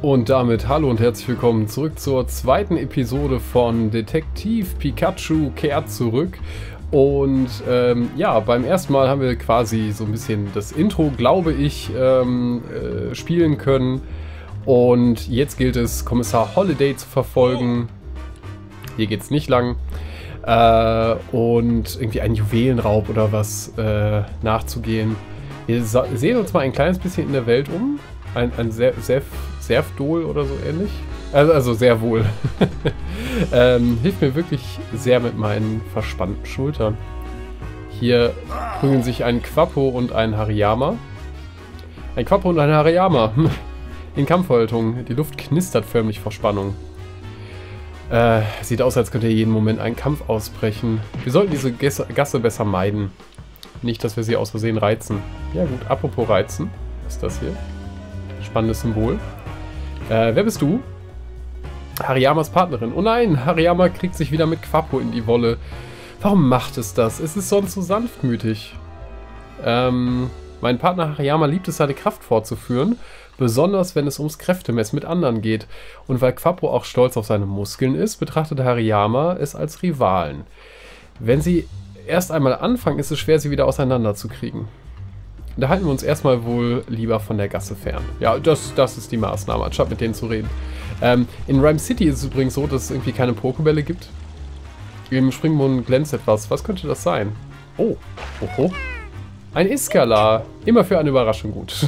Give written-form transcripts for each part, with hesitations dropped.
Und damit hallo und herzlich willkommen zurück zur zweiten Episode von Detektiv Pikachu kehrt zurück. Und ja, beim ersten Mal haben wir quasi so ein bisschen das Intro, glaube ich, spielen können. Und jetzt gilt es, Kommissar Holiday zu verfolgen. Hier geht es nicht lang. Und irgendwie einen Juwelenraub oder was nachzugehen. Wir sehen uns mal ein kleines bisschen in der Welt um. Ein Serfdol oder so ähnlich. Also sehr wohl. Hilft mir wirklich sehr mit meinen verspannten Schultern. Hier prügeln sich ein Quappo und ein Hariyama. Ein Quappo und ein Hariyama. In Kampfhaltung. Die Luft knistert förmlich vor Spannung. Sieht aus, als könnte jeden Moment ein Kampf ausbrechen. Wir sollten diese Gasse besser meiden. Nicht, dass wir sie aus Versehen reizen. Ja gut, apropos reizen. Was ist das hier? Spannendes Symbol. Wer bist du? Hariyamas Partnerin. Oh nein, Hariyama kriegt sich wieder mit Quappo in die Wolle. Warum macht es das? Es ist sonst so sanftmütig. Mein Partner Hariyama liebt es, seine Kraft fortzuführen. Besonders, wenn es ums Kräftemessen mit anderen geht. Und weil Quappo auch stolz auf seine Muskeln ist, betrachtet Hariyama es als Rivalen. Wenn sie erst einmal anfangen, ist es schwer, sie wieder auseinanderzukriegen. Da halten wir uns erstmal wohl lieber von der Gasse fern. Ja, das ist die Maßnahme, anstatt mit denen zu reden. In Rhyme City ist es übrigens so, dass es irgendwie keine Pokebälle gibt. Im Springbrunnen glänzt etwas. Was könnte das sein? Oh, oho. Ein Iskala. Immer für eine Überraschung gut.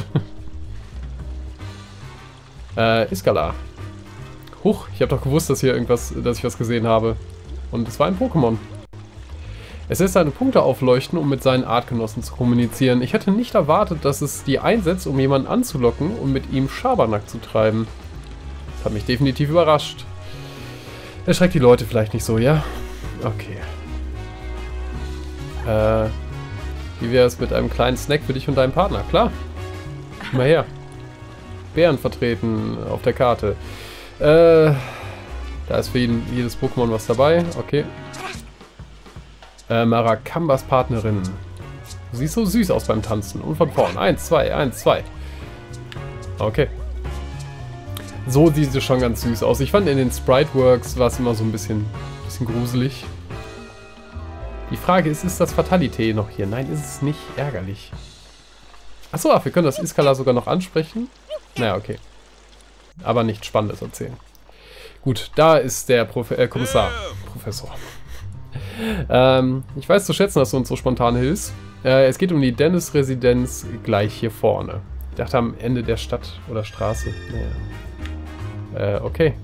Iskala. Huch, ich habe doch gewusst, dass ich was gesehen habe. Und es war ein Pokémon. Es lässt seine Punkte aufleuchten, um mit seinen Artgenossen zu kommunizieren. Ich hätte nicht erwartet, dass es die einsetzt, um jemanden anzulocken und mit ihm Schabernack zu treiben. Das hat mich definitiv überrascht. Erschreckt die Leute vielleicht nicht so, ja? Okay. Wie wäre es mit einem kleinen Snack für dich und deinen Partner? Klar. Komm mal her. Bären vertreten auf der Karte. Da ist für jedes Pokémon was dabei. Okay. Marakambas Partnerin. Du siehst so süß aus beim Tanzen. Und von vorn. 1, 2, 1, 2. Okay. So sieht sie schon ganz süß aus. Ich fand, in den Sprite-Works war es immer so ein bisschen gruselig. Die Frage ist das Fatalité noch hier? Nein, ist es nicht. Ärgerlich. Achso, wir können das Iskala sogar noch ansprechen. Naja, okay. Aber nichts Spannendes erzählen. Gut, da ist der Kommissar. Professor. Ich weiß zu schätzen, dass du uns so spontan hilfst. Es geht um die Dennis-Residenz gleich hier vorne. Ich dachte am Ende der Stadt oder Straße. Naja. Okay.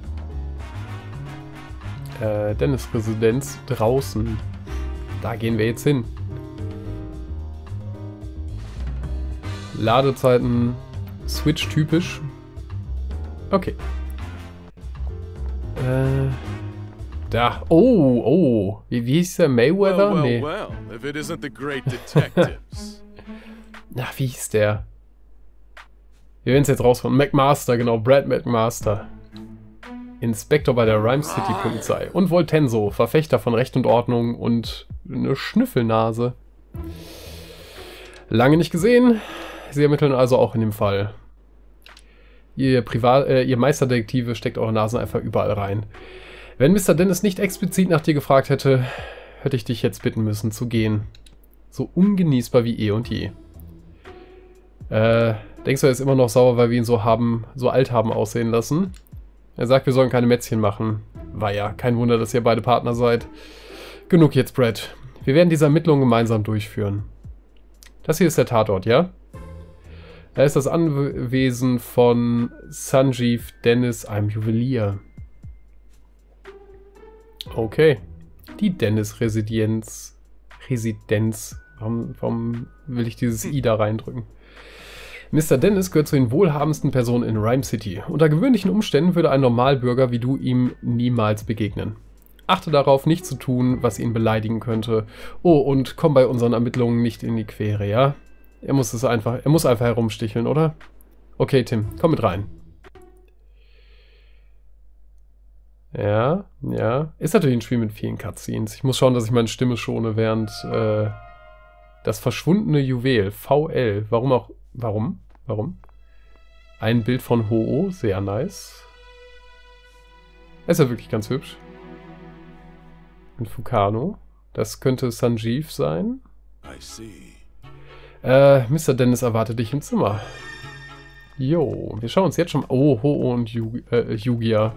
Dennis-Residenz draußen. Da gehen wir jetzt hin. Ladezeiten Switch-typisch. Okay. Da. Oh. Wie hieß der? Mayweather? Nee. If it isn't the great detectives. Na, wie hieß der? Wir werden es jetzt rausfinden. McMaster, genau. Brad McMaster. Inspektor bei der Rhyme City Polizei. Und Voltenso, Verfechter von Recht und Ordnung und eine Schnüffelnase. Lange nicht gesehen. Sie ermitteln also auch in dem Fall. Ihr Meisterdetektive steckt eure Nasen einfach überall rein. Wenn Mr. Dennis nicht explizit nach dir gefragt hätte, hätte ich dich jetzt bitten müssen zu gehen. So ungenießbar wie eh und je. Denkst du, er ist immer noch sauer, weil wir ihn so alt haben aussehen lassen? Er sagt, wir sollen keine Mätzchen machen. War ja, kein Wunder, dass ihr beide Partner seid. Genug jetzt, Brad. Wir werden diese Ermittlungen gemeinsam durchführen. Das hier ist der Tatort, ja? Da ist das Anwesen von Sanjeev Dennis, einem Juwelier. Okay. Die Dennis-Residenz. Warum will ich dieses I da reindrücken? Mr. Dennis gehört zu den wohlhabendsten Personen in Rhyme City. Unter gewöhnlichen Umständen würde ein Normalbürger wie du ihm niemals begegnen. Achte darauf, nicht zu tun, was ihn beleidigen könnte. Oh, und komm bei unseren Ermittlungen nicht in die Quere, ja? Er muss einfach herumsticheln, oder? Okay, Tim, komm mit rein. Ja. Ist natürlich ein Spiel mit vielen Cutscenes. Ich muss schauen, dass ich meine Stimme schone, während das verschwundene Juwel, VL. Warum? Ein Bild von Ho-Oh, sehr nice. Ist ja wirklich ganz hübsch. Und Fukano. Das könnte Sanjeev sein. I see. Mr. Dennis erwartet dich im Zimmer. Jo, wir schauen uns jetzt schon... Oh, Ho-Oh und Lugia.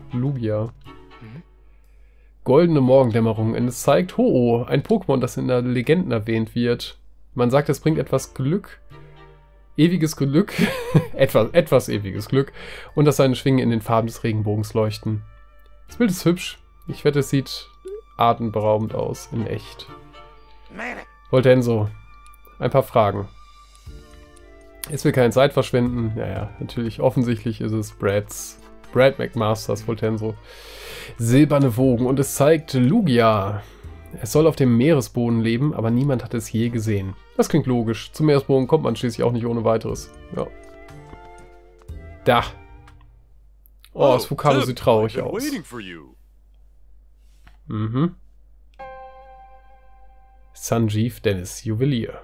Goldene Morgendämmerung. Und es zeigt Ho-Oh, ein Pokémon, das in der Legenden erwähnt wird. Man sagt, es bringt etwas Glück. Ewiges Glück. etwas ewiges Glück. Und dass seine Schwingen in den Farben des Regenbogens leuchten. Das Bild ist hübsch. Ich wette, es sieht atemberaubend aus. In echt. Voltenso. Ein paar Fragen. Es will keine Zeit verschwenden. Ja, natürlich. Offensichtlich ist es Brad McMasters Voltenso. Silberne Wogen. Und es zeigt Lugia. Es soll auf dem Meeresboden leben, aber niemand hat es je gesehen. Das klingt logisch. Zum Meeresboden kommt man schließlich auch nicht ohne weiteres. Ja. Da. Oh, das Fukano sieht traurig aus. Mhm. Sanjeev Dennis, Juwelier.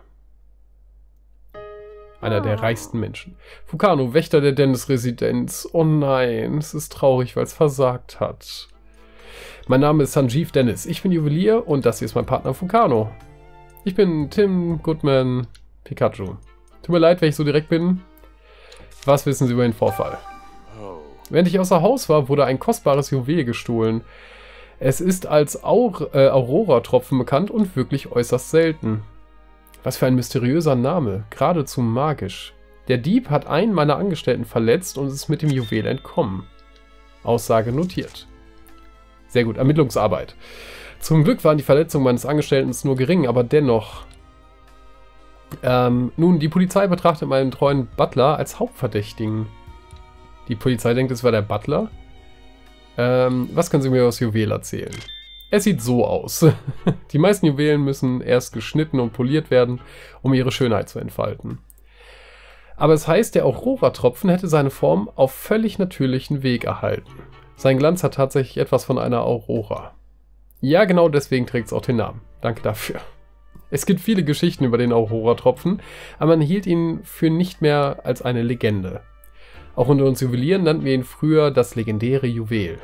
Einer der reichsten Menschen. Fukano, Wächter der Dennis-Residenz. Oh nein, es ist traurig, weil es versagt hat. Mein Name ist Sanjeev Dennis. Ich bin Juwelier und das hier ist mein Partner Fukano. Ich bin Tim Goodman Pikachu. Tut mir leid, wenn ich so direkt bin. Was wissen Sie über den Vorfall? Während ich außer Haus war, wurde ein kostbares Juwel gestohlen. Es ist als Aurora-Tropfen bekannt und wirklich äußerst selten. Was für ein mysteriöser Name, geradezu magisch. Der Dieb hat einen meiner Angestellten verletzt und ist mit dem Juwel entkommen. Aussage notiert. Sehr gut, Ermittlungsarbeit. Zum Glück waren die Verletzungen meines Angestellten nur gering, aber dennoch. Nun, die Polizei betrachtet meinen treuen Butler als Hauptverdächtigen. Die Polizei denkt, es war der Butler. Was können Sie mir über das Juwel erzählen? Es sieht so aus. Die meisten Juwelen müssen erst geschnitten und poliert werden, um ihre Schönheit zu entfalten. Aber es heißt, der Aurora-Tropfen hätte seine Form auf völlig natürlichen Weg erhalten. Sein Glanz hat tatsächlich etwas von einer Aurora. Ja, genau deswegen trägt es auch den Namen. Danke dafür. Es gibt viele Geschichten über den Aurora-Tropfen, aber man hielt ihn für nicht mehr als eine Legende. Auch unter uns Juwelieren nannten wir ihn früher das legendäre Juwel.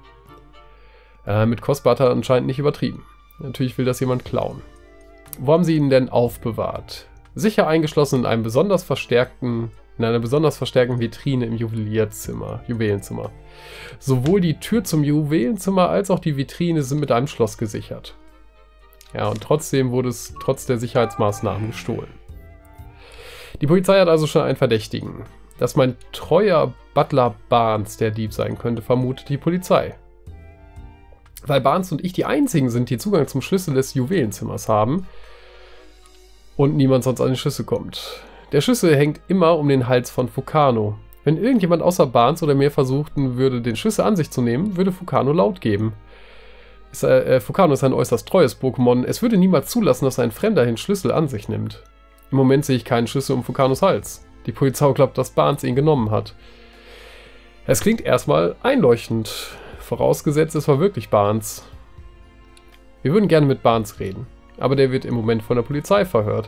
Mit kostbar hat er anscheinend nicht übertrieben. Natürlich will das jemand klauen. Wo haben Sie ihn denn aufbewahrt? Sicher eingeschlossen in einer besonders verstärkten Vitrine im Juwelenzimmer. Sowohl die Tür zum Juwelenzimmer als auch die Vitrine sind mit einem Schloss gesichert. Ja, und trotzdem wurde es trotz der Sicherheitsmaßnahmen gestohlen. Die Polizei hat also schon einen Verdächtigen. Dass mein treuer Butler Barnes der Dieb sein könnte, vermutet die Polizei. Weil Barnes und ich die einzigen sind, die Zugang zum Schlüssel des Juwelenzimmers haben und niemand sonst an den Schlüssel kommt. Der Schlüssel hängt immer um den Hals von Fukano. Wenn irgendjemand außer Barnes oder mir versuchten würde, den Schlüssel an sich zu nehmen, würde Fukano laut geben. Fukano ist ein äußerst treues Pokémon. Es würde niemals zulassen, dass ein Fremder den Schlüssel an sich nimmt. Im Moment sehe ich keinen Schlüssel um Fukanos Hals. Die Polizei glaubt, dass Barnes ihn genommen hat. Es klingt erstmal einleuchtend. Vorausgesetzt, es war wirklich Barnes. Wir würden gerne mit Barnes reden. Aber der wird im Moment von der Polizei verhört.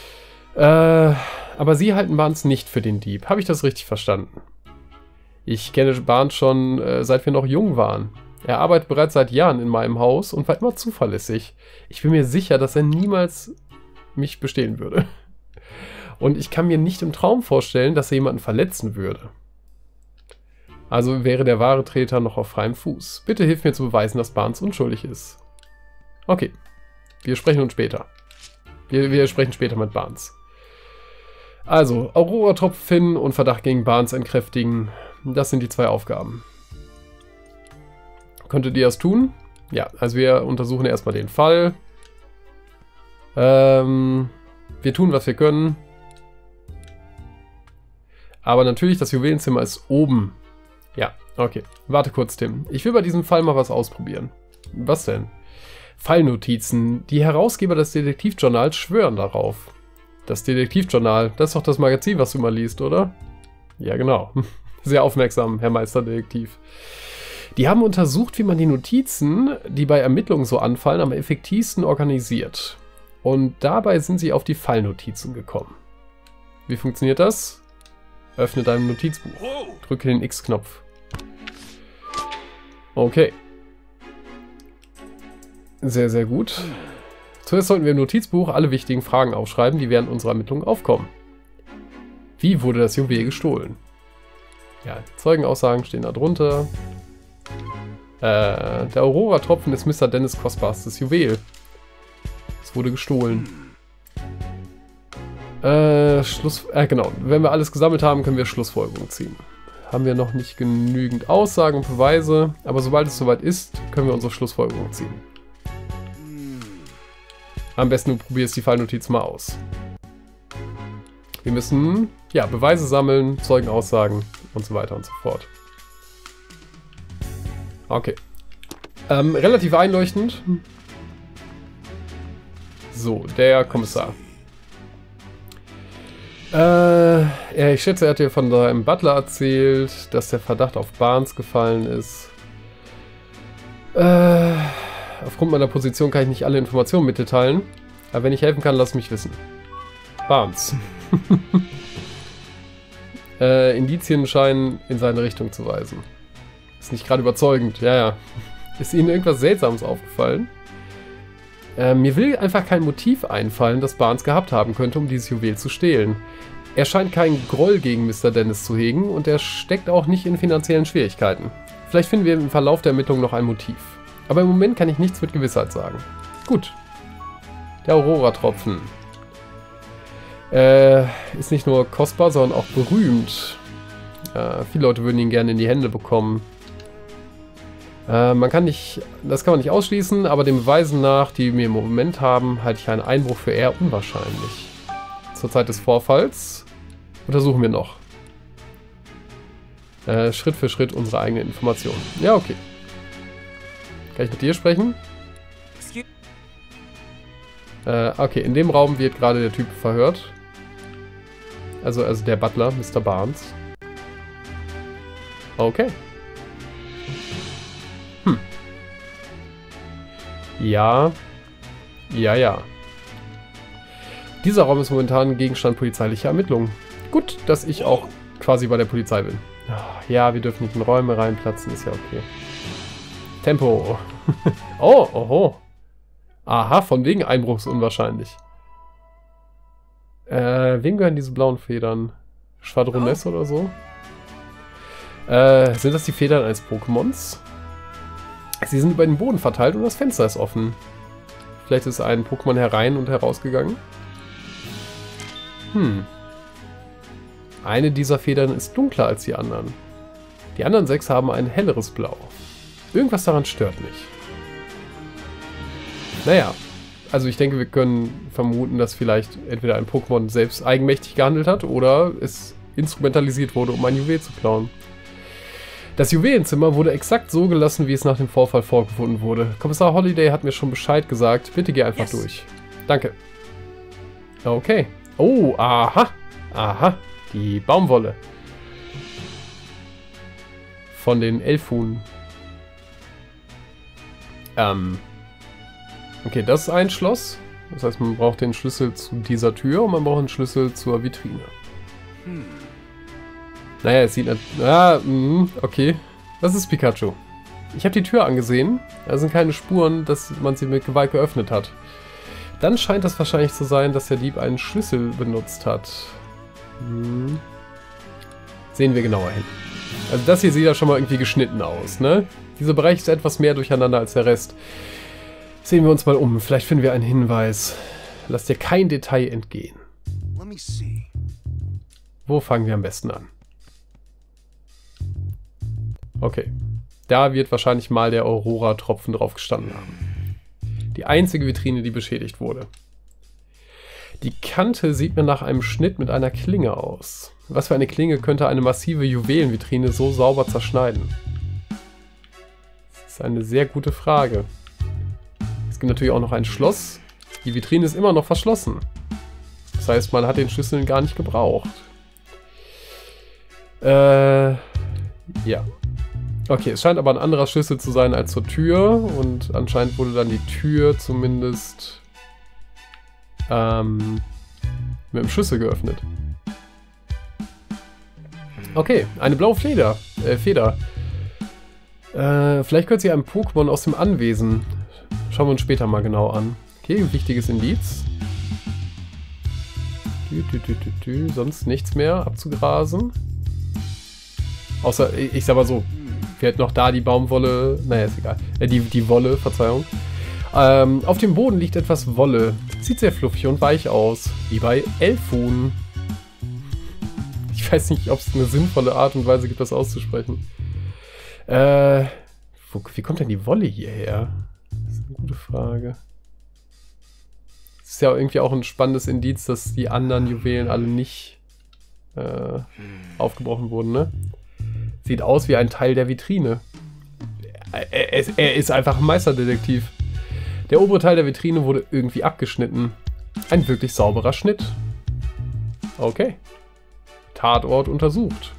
Aber Sie halten Barnes nicht für den Dieb. Habe ich das richtig verstanden? Ich kenne Barnes schon, seit wir noch jung waren. Er arbeitet bereits seit Jahren in meinem Haus und war immer zuverlässig. Ich bin mir sicher, dass er niemals mich bestehlen würde. Und ich kann mir nicht im Traum vorstellen, dass er jemanden verletzen würde. Also wäre der wahre Täter noch auf freiem Fuß. Bitte hilf mir zu beweisen, dass Barnes unschuldig ist. Okay, wir sprechen uns später. Wir sprechen später mit Barnes. Also, Aurora-Tropfen finden und Verdacht gegen Barnes entkräftigen. Das sind die zwei Aufgaben. Könntet ihr das tun? Ja, also wir untersuchen erstmal den Fall. Wir tun, was wir können. Aber natürlich, das Juwelenzimmer ist oben. Ja, okay. Warte kurz, Tim. Ich will bei diesem Fall mal was ausprobieren. Was denn? Fallnotizen. Die Herausgeber des Detektivjournals schwören darauf. Das Detektivjournal, das ist doch das Magazin, was du mal liest, oder? Ja, genau. Sehr aufmerksam, Herr Meisterdetektiv. Die haben untersucht, wie man die Notizen, die bei Ermittlungen so anfallen, am effektivsten organisiert. Und dabei sind sie auf die Fallnotizen gekommen. Wie funktioniert das? Öffne dein Notizbuch. Drücke den X-Knopf. Okay. Sehr, sehr gut. Zuerst sollten wir im Notizbuch alle wichtigen Fragen aufschreiben, die während unserer Ermittlungen aufkommen. Wie wurde das Juwel gestohlen? Ja, Zeugenaussagen stehen da drunter. Der Aurora-Tropfen ist Mr. Dennis' kostbarstes Juwel. Es wurde gestohlen. Genau. Wenn wir alles gesammelt haben, können wir Schlussfolgerungen ziehen. Haben wir noch nicht genügend Aussagen und Beweise, aber sobald es soweit ist, können wir unsere Schlussfolgerungen ziehen. Am besten du probierst die Fallnotiz mal aus. Wir müssen, ja, Beweise sammeln, Zeugenaussagen und so weiter und so fort. Okay. Relativ einleuchtend. So, der Kommissar. Ich schätze, er hat dir von seinem Butler erzählt, dass der Verdacht auf Barnes gefallen ist. Aufgrund meiner Position kann ich nicht alle Informationen mitteilen. Aber wenn ich helfen kann, lass mich wissen. Barnes. Indizien scheinen in seine Richtung zu weisen. Ist nicht gerade überzeugend. Ja, ja. Ist Ihnen irgendwas Seltsames aufgefallen? Mir will einfach kein Motiv einfallen, das Barnes gehabt haben könnte, um dieses Juwel zu stehlen. Er scheint keinen Groll gegen Mr. Dennis zu hegen und er steckt auch nicht in finanziellen Schwierigkeiten. Vielleicht finden wir im Verlauf der Ermittlungen noch ein Motiv. Aber im Moment kann ich nichts mit Gewissheit sagen. Gut. Der Aurora-Tropfen. Ist nicht nur kostbar, sondern auch berühmt. Viele Leute würden ihn gerne in die Hände bekommen. Das kann man nicht ausschließen, aber den Beweisen nach, die wir im Moment haben, halte ich einen Einbruch für eher unwahrscheinlich. Zur Zeit des Vorfalls untersuchen wir noch. Schritt für Schritt unsere eigenen Informationen. Ja, okay. Kann ich mit dir sprechen? Okay, in dem Raum wird gerade der Typ verhört. Also der Butler, Mr. Barnes. Okay. Ja. Ja. Dieser Raum ist momentan Gegenstand polizeilicher Ermittlungen. Gut, dass ich auch quasi bei der Polizei bin. Ja, wir dürfen nicht in Räume reinplatzen, ist ja okay. Tempo. Oh, oho. Aha, von wegen Einbruchs unwahrscheinlich. Wem gehören diese blauen Federn? Schwadroness oder so? Sind das die Federn eines Pokémons? Sie sind über den Boden verteilt und das Fenster ist offen. Vielleicht ist ein Pokémon herein und herausgegangen. Eine dieser Federn ist dunkler als die anderen. Die anderen 6 haben ein helleres Blau. Irgendwas daran stört mich. Naja, also ich denke, wir können vermuten, dass vielleicht entweder ein Pokémon selbst eigenmächtig gehandelt hat oder es instrumentalisiert wurde, um ein Juwel zu klauen. Das Juwelenzimmer wurde exakt so gelassen, wie es nach dem Vorfall vorgefunden wurde. Kommissar Holiday hat mir schon Bescheid gesagt. Bitte geh einfach durch. Danke. Okay. Oh, aha. Aha. Die Baumwolle. Von den Elfhuhn. Okay, das ist ein Schloss. Das heißt, man braucht den Schlüssel zu dieser Tür und man braucht einen Schlüssel zur Vitrine. Naja, es sieht... okay. Das ist Pikachu. Ich habe die Tür angesehen. Da sind keine Spuren, dass man sie mit Gewalt geöffnet hat. Dann scheint das wahrscheinlich zu sein, dass der Dieb einen Schlüssel benutzt hat. Sehen wir genauer hin. Also das hier sieht ja schon mal irgendwie geschnitten aus, ne? Dieser Bereich ist etwas mehr durcheinander als der Rest. Sehen wir uns mal um. Vielleicht finden wir einen Hinweis. Lass dir kein Detail entgehen. Wo fangen wir am besten an? Okay. Da wird wahrscheinlich mal der Aurora-Tropfen drauf gestanden haben. Die einzige Vitrine, die beschädigt wurde. Die Kante sieht mir nach einem Schnitt mit einer Klinge aus. Was für eine Klinge könnte eine massive Juwelenvitrine so sauber zerschneiden? Das ist eine sehr gute Frage. Es gibt natürlich auch noch ein Schloss. Die Vitrine ist immer noch verschlossen. Das heißt, man hat den Schlüssel gar nicht gebraucht. Ja. Okay, es scheint aber ein anderer Schlüssel zu sein als zur Tür. Und anscheinend wurde dann die Tür zumindest mit dem Schlüssel geöffnet. Okay, eine blaue Feder. Vielleicht gehört sie einem Pokémon aus dem Anwesen. Schauen wir uns später mal genau an. Okay, wichtiges Indiz. Sonst nichts mehr abzugrasen. Außer, ich sag mal so, fehlt noch da die Baumwolle. Naja, ist egal. Die Wolle, Verzeihung. Auf dem Boden liegt etwas Wolle. Sieht sehr fluffig und weich aus. Wie bei Elfun. Ich weiß nicht, ob es eine sinnvolle Art und Weise gibt, das auszusprechen. Wie kommt denn die Wolle hierher? Das ist eine gute Frage. Das ist ja irgendwie auch ein spannendes Indiz, dass die anderen Juwelen alle nicht aufgebrochen wurden, ne? Sieht aus wie ein Teil der Vitrine. Er ist einfach ein Meisterdetektiv. Der obere Teil der Vitrine wurde irgendwie abgeschnitten. Ein wirklich sauberer Schnitt. Okay. Tatort untersucht.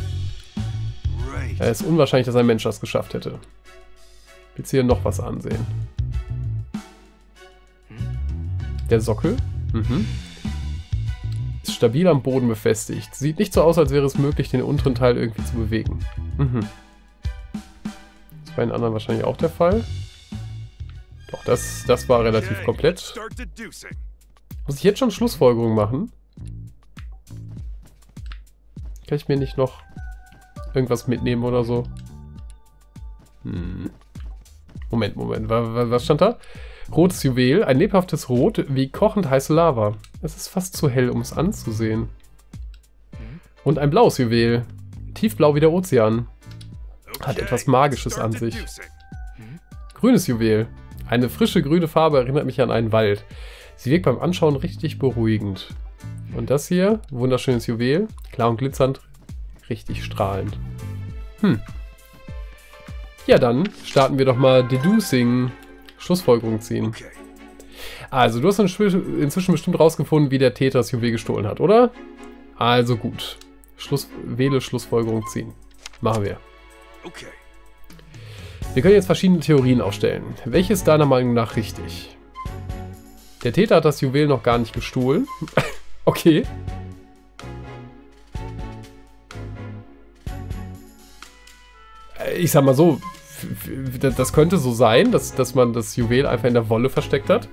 Es ist unwahrscheinlich, dass ein Mensch das geschafft hätte. Willst du hier noch was ansehen? Der Sockel. Ist stabil am Boden befestigt. Sieht nicht so aus, als wäre es möglich, den unteren Teil irgendwie zu bewegen. Das ist bei den anderen wahrscheinlich auch der Fall. Doch, das war relativ komplett. Muss ich jetzt schon Schlussfolgerungen machen? Kann ich mir nicht noch irgendwas mitnehmen oder so? Moment. Was stand da? Rotes Juwel, ein lebhaftes Rot wie kochend heiße Lava. Es ist fast zu hell, um es anzusehen. Und ein blaues Juwel, tiefblau wie der Ozean. Hat etwas Magisches an sich. Grünes Juwel, eine frische grüne Farbe erinnert mich an einen Wald. Sie wirkt beim Anschauen richtig beruhigend. Und das hier, wunderschönes Juwel, klar und glitzernd, richtig strahlend. Ja, dann starten wir doch mal Deducing. Schlussfolgerung ziehen. Also, du hast inzwischen bestimmt rausgefunden, wie der Täter das Juwel gestohlen hat, oder? Also gut. Wähle Schlussfolgerung ziehen. Machen wir. Wir können jetzt verschiedene Theorien aufstellen. Welche ist deiner Meinung nach richtig? Der Täter hat das Juwel noch gar nicht gestohlen. Okay. Ich sag mal so, das könnte so sein, dass man das Juwel einfach in der Wolle versteckt hat.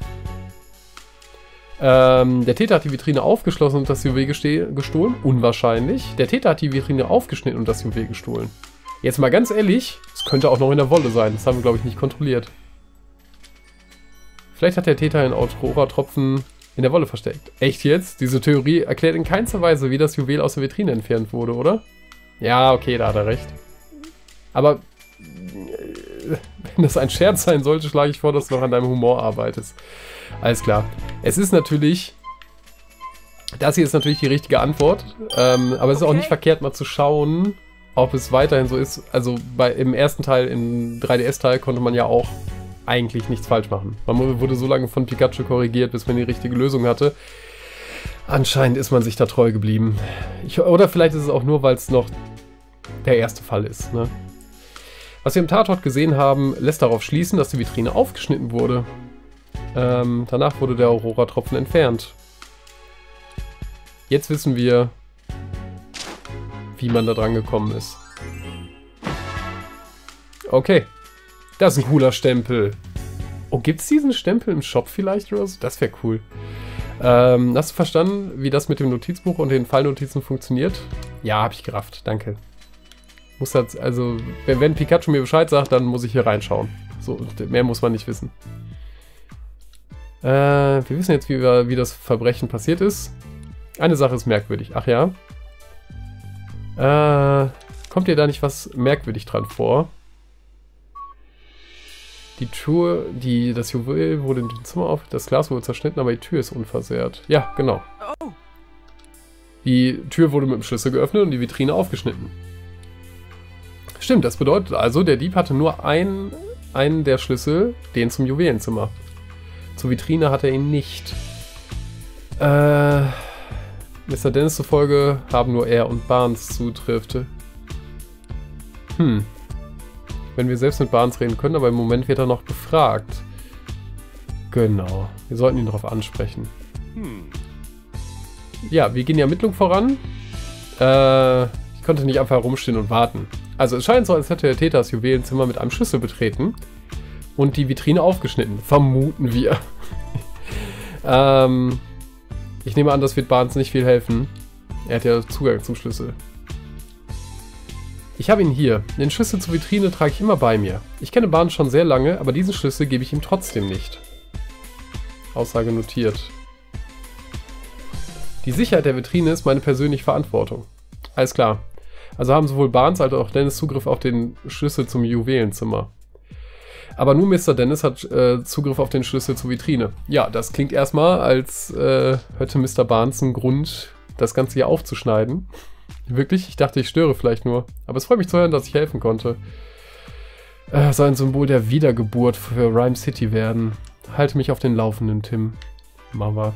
Der Täter hat die Vitrine aufgeschlossen und das Juwel gestohlen. Unwahrscheinlich. Der Täter hat die Vitrine aufgeschnitten und das Juwel gestohlen. Jetzt mal ganz ehrlich, es könnte auch noch in der Wolle sein. Das haben wir, glaube ich, nicht kontrolliert. Vielleicht hat der Täter einen Aurora-Tropfen in der Wolle versteckt. Echt jetzt? Diese Theorie erklärt in keinster Weise, wie das Juwel aus der Vitrine entfernt wurde, oder? Ja, okay, da hat er recht. Aber wenn das ein Scherz sein sollte, schlage ich vor, dass du noch an deinem Humor arbeitest. Alles klar. Es ist natürlich... Das hier ist natürlich die richtige Antwort. Aber es ist auch nicht verkehrt, mal zu schauen, ob es weiterhin so ist. Also im ersten Teil, im 3DS-Teil, konnte man ja auch eigentlich nichts falsch machen. Man wurde so lange von Pikachu korrigiert, bis man die richtige Lösung hatte. Anscheinend ist man sich da treu geblieben. Oder vielleicht ist es auch nur, weil es noch der erste Fall ist, ne? Was wir im Tatort gesehen haben, lässt darauf schließen, dass die Vitrine aufgeschnitten wurde. Danach wurde der Aurora-Tropfen entfernt. Jetzt wissen wir, wie man da dran gekommen ist. Okay. Das ist ein cooler Stempel. Oh, gibt es diesen Stempel im Shop vielleicht oder so? Das wäre cool. Hast du verstanden, wie das mit dem Notizbuch und den Fallnotizen funktioniert? Ja, habe ich gerafft. Danke. Muss das, also, wenn Pikachu mir Bescheid sagt, dann muss ich hier reinschauen. So, mehr muss man nicht wissen. Wir wissen jetzt, wie das Verbrechen passiert ist. Eine Sache ist merkwürdig. Ach ja. Kommt dir da nicht was merkwürdig dran vor? Die Tür, das Juwel wurde in dem Zimmer das Glas wurde zerschnitten, aber die Tür ist unversehrt. Ja, genau. Die Tür wurde mit dem Schlüssel geöffnet und die Vitrine aufgeschnitten. Stimmt, das bedeutet also, der Dieb hatte nur einen der Schlüssel, den zum Juwelenzimmer. Zur Vitrine hat er ihn nicht. Mr. Dennis zufolge haben nur er und Barnes Zutriffe. Wenn wir selbst mit Barnes reden können, aber im Moment wird er noch befragt. Genau, wir sollten ihn darauf ansprechen. Ja, wir gehen die Ermittlung voran. Ich Ich konnte nicht einfach herumstehen und warten. Also es scheint so, als hätte der Täter das Juwelenzimmer mit einem Schlüssel betreten und die Vitrine aufgeschnitten. Vermuten wir. Ich nehme an, das wird Barnes nicht viel helfen. Er hat ja Zugang zum Schlüssel. Ich habe ihn hier. Den Schlüssel zur Vitrine trage ich immer bei mir. Ich kenne Barnes schon sehr lange, aber diesen Schlüssel gebe ich ihm trotzdem nicht. Aussage notiert. Die Sicherheit der Vitrine ist meine persönliche Verantwortung. Alles klar. Also haben sowohl Barnes als auch Dennis Zugriff auf den Schlüssel zum Juwelenzimmer. Aber nur Mr. Dennis hat Zugriff auf den Schlüssel zur Vitrine. Ja, das klingt erstmal, als hätte Mr. Barnes einen Grund, das Ganze hier aufzuschneiden. Wirklich? Ich dachte, ich störe vielleicht nur. Aber es freut mich zu hören, dass ich helfen konnte. Soll ein Symbol der Wiedergeburt für Rhyme City werden. Halte mich auf den Laufenden, Tim. Machen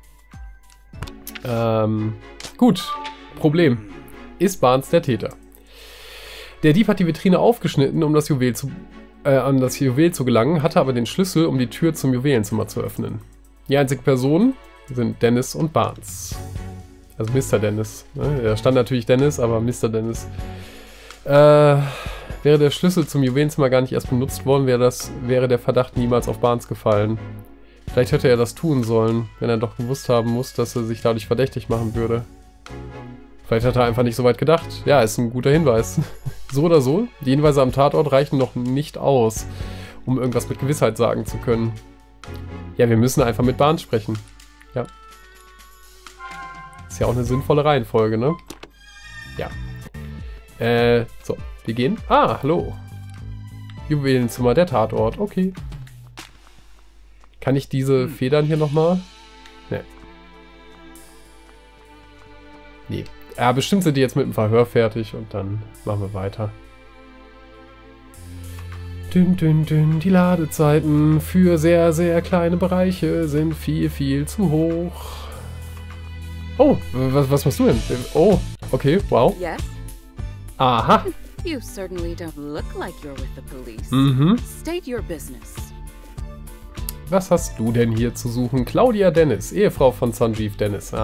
wir. Gut. Problem. Ist Barnes der Täter? Der Dieb hat die Vitrine aufgeschnitten, um das Juwel an das Juwel zu gelangen, hatte aber den Schlüssel, um die Tür zum Juwelenzimmer zu öffnen. Die einzigen Personen sind Dennis und Barnes. Also Mr. Dennis. Ne? Da stand natürlich Dennis, aber Mr. Dennis. Wäre der Schlüssel zum Juwelenzimmer gar nicht erst benutzt worden, wäre der Verdacht niemals auf Barnes gefallen. Vielleicht hätte er das tun sollen, wenn er doch gewusst haben muss, dass er sich dadurch verdächtig machen würde. Vielleicht hat er einfach nicht so weit gedacht. Ja, ist ein guter Hinweis. So oder so, die Hinweise am Tatort reichen noch nicht aus, um irgendwas mit Gewissheit sagen zu können. Ja, wir müssen einfach mit Barnes sprechen. Ja. Ist ja auch eine sinnvolle Reihenfolge, ne? Ja. So, wir gehen. Ah, hallo. Juwelenzimmer, der Tatort. Okay. Kann ich diese Federn hier nochmal? Ne. Nee. Ja, bestimmt sind die jetzt mit dem Verhör fertig und dann machen wir weiter. Dünn, dünn, dünn. Die Ladezeiten für sehr, sehr kleine Bereiche sind viel, viel zu hoch. Oh, was machst du denn? Oh, okay, wow. Yes? Aha. You certainly don't look like you're with the police. Mhm. State your business. Was hast du denn hier zu suchen? Claudia Dennis, Ehefrau von Sanjeev Dennis.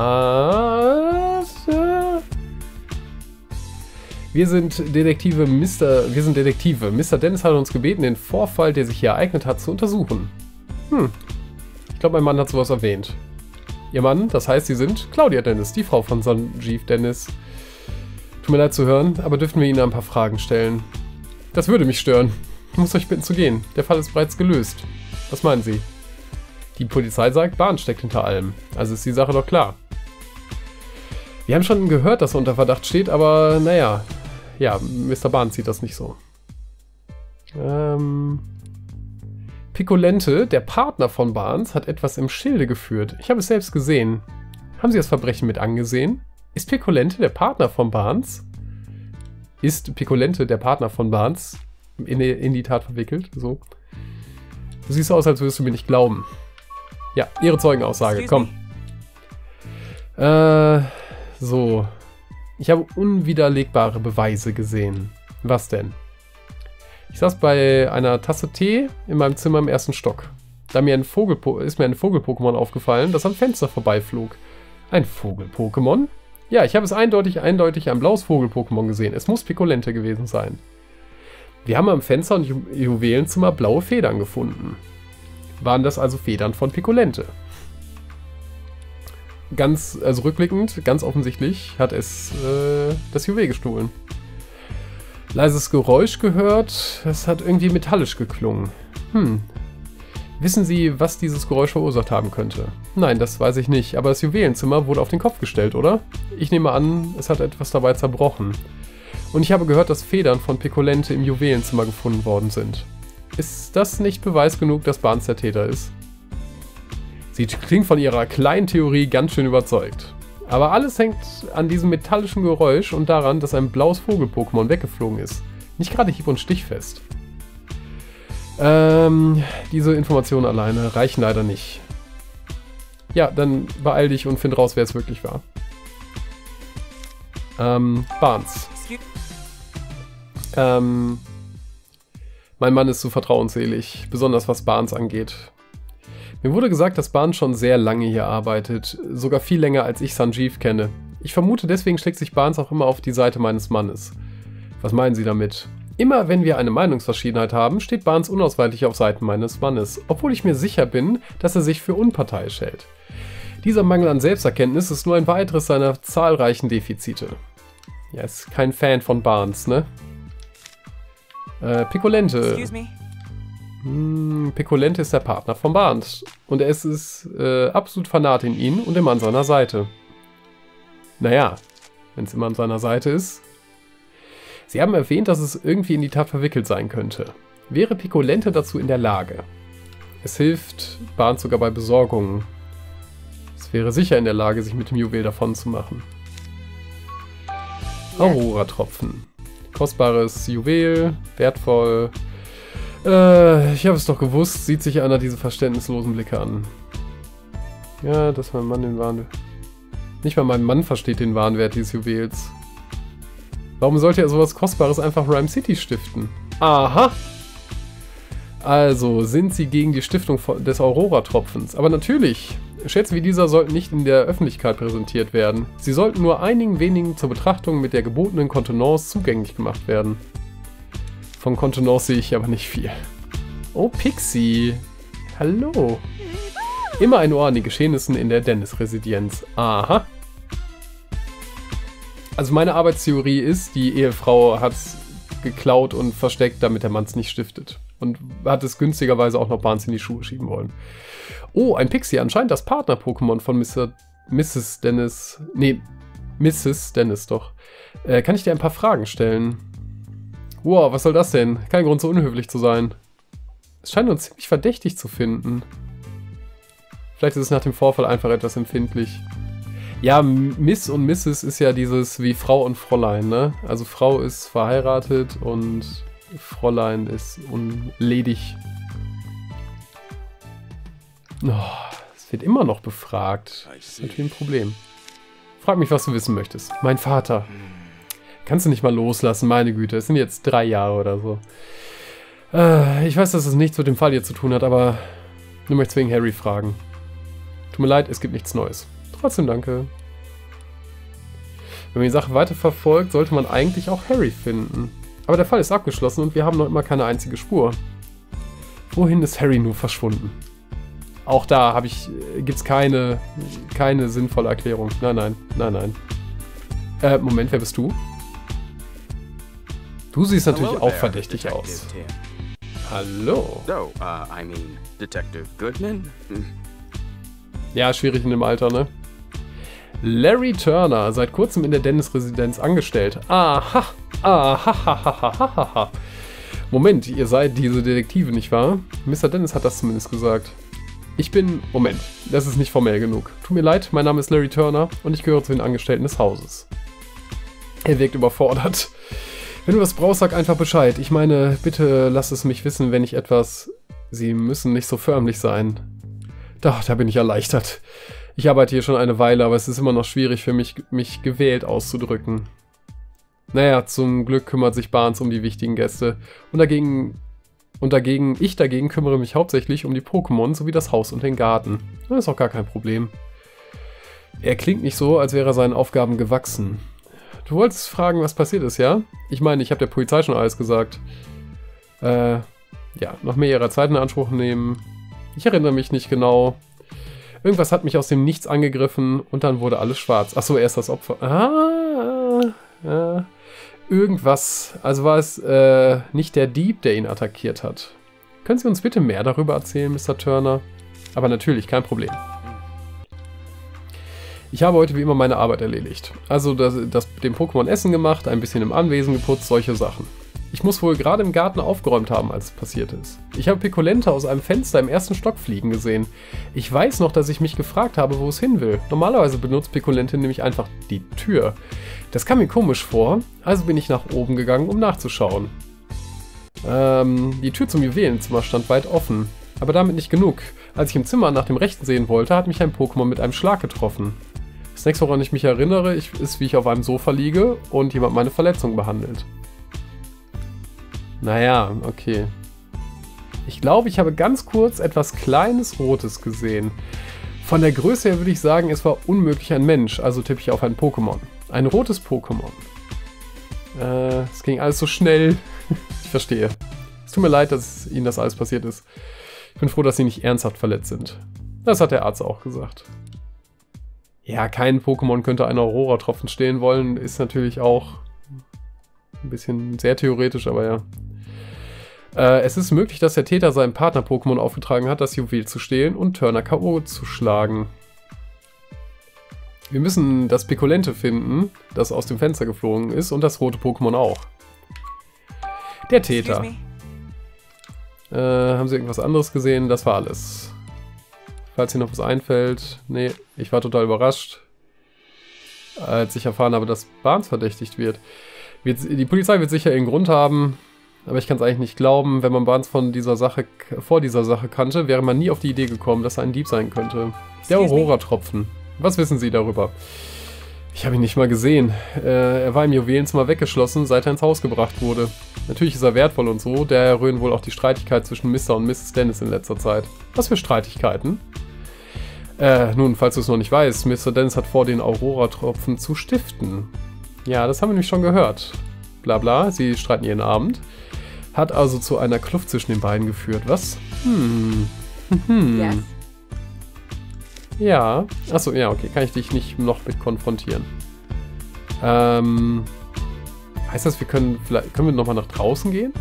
Wir sind Detektive. Mr. Dennis hat uns gebeten, den Vorfall, der sich hier ereignet hat, zu untersuchen. Ich glaube, mein Mann hat sowas erwähnt. Ihr Mann, das heißt, Sie sind Claudia Dennis, die Frau von Sanjeev Dennis. Tut mir leid zu hören, aber dürften wir Ihnen ein paar Fragen stellen? Das würde mich stören. Ich muss euch bitten zu gehen. Der Fall ist bereits gelöst. Was meinen Sie? Die Polizei sagt, Barnes steckt hinter allem. Also ist die Sache doch klar. Wir haben schon gehört, dass er unter Verdacht steht, aber naja. Ja, Mr. Barnes sieht das nicht so. Piccolente, der Partner von Barnes, hat etwas im Schilde geführt. Ich habe es selbst gesehen. Haben Sie das Verbrechen mit angesehen? Ist Piccolente der Partner von Barnes? Ist Piccolente der Partner von Barnes in die Tat verwickelt? So. Du siehst aus, als würdest du mir nicht glauben. Ja, Ihre Zeugenaussage, komm. So. Ich habe unwiderlegbare Beweise gesehen. Was denn? Ich saß bei einer Tasse Tee in meinem Zimmer im ersten Stock. Da ist mir ein Vogel-Pokémon aufgefallen, das am Fenster vorbeiflog. Ein Vogel-Pokémon? Ja, ich habe es eindeutig ein blaues Vogel-Pokémon gesehen. Es muss Piccolente gewesen sein. Wir haben am Fenster und Juwelenzimmer blaue Federn gefunden. Waren das also Federn von Piccolente? Also rückblickend, ganz offensichtlich, hat es das Juwel gestohlen. Leises Geräusch gehört, es hat irgendwie metallisch geklungen. Wissen Sie, was dieses Geräusch verursacht haben könnte? Nein, das weiß ich nicht, aber das Juwelenzimmer wurde auf den Kopf gestellt, oder? Ich nehme an, es hat etwas dabei zerbrochen. Und ich habe gehört, dass Federn von Piccolente im Juwelenzimmer gefunden worden sind. Ist das nicht Beweis genug, dass Barnes der Täter ist? Sie klingt von ihrer kleinen Theorie ganz schön überzeugt. Aber alles hängt an diesem metallischen Geräusch und daran, dass ein blaues Vogel-Pokémon weggeflogen ist. Nicht gerade hieb- und stichfest. Diese Informationen alleine reichen leider nicht. Ja, dann beeil dich und find raus, wer es wirklich war. Barnes. Mein Mann ist zu vertrauensselig, besonders was Barnes angeht. Mir wurde gesagt, dass Barnes schon sehr lange hier arbeitet, sogar viel länger als ich Sanjeev kenne. Ich vermute, deswegen schlägt sich Barnes auch immer auf die Seite meines Mannes. Was meinen Sie damit? Immer wenn wir eine Meinungsverschiedenheit haben, steht Barnes unausweichlich auf Seiten meines Mannes, obwohl ich mir sicher bin, dass er sich für unparteiisch hält. Dieser Mangel an Selbsterkenntnis ist nur ein weiteres seiner zahlreichen Defizite. Ja, ist kein Fan von Barnes, ne? Piccolente. Excuse me? Piccolente ist der Partner von Barnes. Und er ist absolut Fanat in ihn und immer an seiner Seite. Naja, wenn es immer an seiner Seite ist. Sie haben erwähnt, dass es irgendwie in die Tat verwickelt sein könnte. Wäre Piccolente dazu in der Lage? Es hilft Barnes sogar bei Besorgungen. Es wäre sicher in der Lage, sich mit dem Juwel davon zu machen. Aurora-Tropfen. Kostbares Juwel, wertvoll. Ich habe es doch gewusst, sieht sich einer diese verständnislosen Blicke an. Ja, dass mein Mann den Wahnwert... Nicht mal mein Mann versteht den Wahnwert dieses Juwels. Warum sollte er sowas Kostbares einfach Rhyme City stiften? Aha! Also, sind sie gegen die Stiftung des Aurora-Tropfens? Aber natürlich! Schätze wie dieser sollten nicht in der Öffentlichkeit präsentiert werden. Sie sollten nur einigen wenigen zur Betrachtung mit der gebotenen Kontenance zugänglich gemacht werden. Von Kontenance sehe ich aber nicht viel. Oh, Pixie! Hallo! Immer ein Ohr an den Geschehnissen in der Dennis-Residenz. Aha! Also meine Arbeitstheorie ist, die Ehefrau hat es geklaut und versteckt, damit der Mann es nicht stiftet. Und hat es günstigerweise auch noch Barnes in die Schuhe schieben wollen. Oh, ein Pixie, anscheinend das Partner-Pokémon von Mrs. Dennis. Nee, Mrs. Dennis doch. Kann ich dir ein paar Fragen stellen? Wow, was soll das denn? Kein Grund, so unhöflich zu sein. Es scheint uns ziemlich verdächtig zu finden. Vielleicht ist es nach dem Vorfall einfach etwas empfindlich. Ja, Miss und Mrs. ist ja dieses wie Frau und Fräulein, ne? Also Frau ist verheiratet und Fräulein ist unledig. Oh, es wird immer noch befragt. Das ist natürlich ein Problem. Frag mich, was du wissen möchtest. Mein Vater. Kannst du nicht mal loslassen, meine Güte. Es sind jetzt 3 Jahre oder so. Ich weiß, dass es nichts mit dem Fall hier zu tun hat, aber du möchtest wegen Harry fragen. Tut mir leid, es gibt nichts Neues. Trotzdem danke. Wenn man die Sache weiterverfolgt, sollte man eigentlich auch Harry finden. Aber der Fall ist abgeschlossen und wir haben noch immer keine einzige Spur. Wohin ist Harry nur verschwunden? Auch da gibt es keine sinnvolle Erklärung. Nein. Moment, wer bist du? Du siehst natürlich Hello auch there, verdächtig Detective aus. Tim. Hallo. No, I mean, Detective Goodman? Ja, schwierig in dem Alter, ne? Larry Turner, seit kurzem in der Dennis-Residenz angestellt. Aha. Moment, ihr seid diese Detektive, nicht wahr? Mr. Dennis hat das zumindest gesagt. Moment, das ist nicht formell genug. Tut mir leid, mein Name ist Larry Turner und ich gehöre zu den Angestellten des Hauses. Er wirkt überfordert. Wenn du was brauchst, sag einfach Bescheid. Ich meine, bitte lass es mich wissen, wenn ich etwas... Sie müssen nicht so förmlich sein. Doch, da bin ich erleichtert. Ich arbeite hier schon eine Weile, aber es ist immer noch schwierig für mich, mich gewählt auszudrücken. Naja, zum Glück kümmert sich Barnes um die wichtigen Gäste. Ich dagegen kümmere mich hauptsächlich um die Pokémon sowie das Haus und den Garten. Das ist auch gar kein Problem. Er klingt nicht so, als wäre er seinen Aufgaben gewachsen. Du wolltest fragen, was passiert ist, ja? Ich meine, ich habe der Polizei schon alles gesagt. Ja, noch mehr ihrer Zeit in Anspruch nehmen. Ich erinnere mich nicht genau. Irgendwas hat mich aus dem Nichts angegriffen und dann wurde alles schwarz. Achso, er ist das Opfer. Irgendwas. Also war es nicht der Dieb, der ihn attackiert hat. Können Sie uns bitte mehr darüber erzählen, Mr. Turner? Aber natürlich, kein Problem. Ich habe heute wie immer meine Arbeit erledigt. Also dem Pokémon Essen gemacht, ein bisschen im Anwesen geputzt, solche Sachen. Ich muss wohl gerade im Garten aufgeräumt haben, als es passiert ist. Ich habe Piccolente aus einem Fenster im 1. Stock fliegen gesehen. Ich weiß noch, dass ich mich gefragt habe, wo es hin will. Normalerweise benutzt Piccolente nämlich einfach die Tür. Das kam mir komisch vor, also bin ich nach oben gegangen, um nachzuschauen. Die Tür zum Juwelenzimmer stand weit offen. Aber damit nicht genug. Als ich im Zimmer nach dem Rechten sehen wollte, hat mich ein Pokémon mit einem Schlag getroffen. Das nächste, woran ich mich erinnere, ist, wie ich auf einem Sofa liege und jemand meine Verletzung behandelt. Naja, okay. Ich glaube, ich habe ganz kurz etwas Kleines Rotes gesehen. Von der Größe her würde ich sagen, es war unmöglich ein Mensch, also tippe ich auf ein Pokémon. Ein rotes Pokémon. Es ging alles so schnell. Ich verstehe. Es tut mir leid, dass Ihnen das alles passiert ist. Ich bin froh, dass Sie nicht ernsthaft verletzt sind. Das hat der Arzt auch gesagt. Ja, kein Pokémon könnte einen Aurora-Tropfen stehlen wollen. Ist natürlich auch ein bisschen sehr theoretisch, aber ja. Es ist möglich, dass der Täter seinem Partner-Pokémon aufgetragen hat, das Juwel zu stehlen und Turner K.O. zu schlagen. Wir müssen das Pikolente finden, das aus dem Fenster geflogen ist, und das rote Pokémon auch. Der Täter. Haben Sie irgendwas anderes gesehen? Das war alles. Falls Ihnen noch was einfällt. Nee, ich war total überrascht, als ich erfahren habe, dass Barnes verdächtigt wird. Die Polizei wird sicher ihren Grund haben, aber ich kann es eigentlich nicht glauben. Wenn man Barnes vor dieser Sache kannte, wäre man nie auf die Idee gekommen, dass er ein Dieb sein könnte. Der Aurora-Tropfen. Was wissen Sie darüber? Ich habe ihn nicht mal gesehen. Er war im Juwelenzimmer weggeschlossen, seit er ins Haus gebracht wurde. Natürlich ist er wertvoll und so, daher rühren wohl auch die Streitigkeiten zwischen Mr. und Mrs. Dennis in letzter Zeit. Was für Streitigkeiten? Nun, falls du es noch nicht weißt, Mr. Dennis hat vor, den Aurora-Tropfen zu stiften. Ja, das haben wir nämlich schon gehört. Bla bla, sie streiten ihren Abend. Hat also zu einer Kluft zwischen den beiden geführt, was? Yes. Ja. Achso, ja, okay. Kann ich dich nicht noch mit konfrontieren. Heißt das, können wir nochmal nach draußen gehen?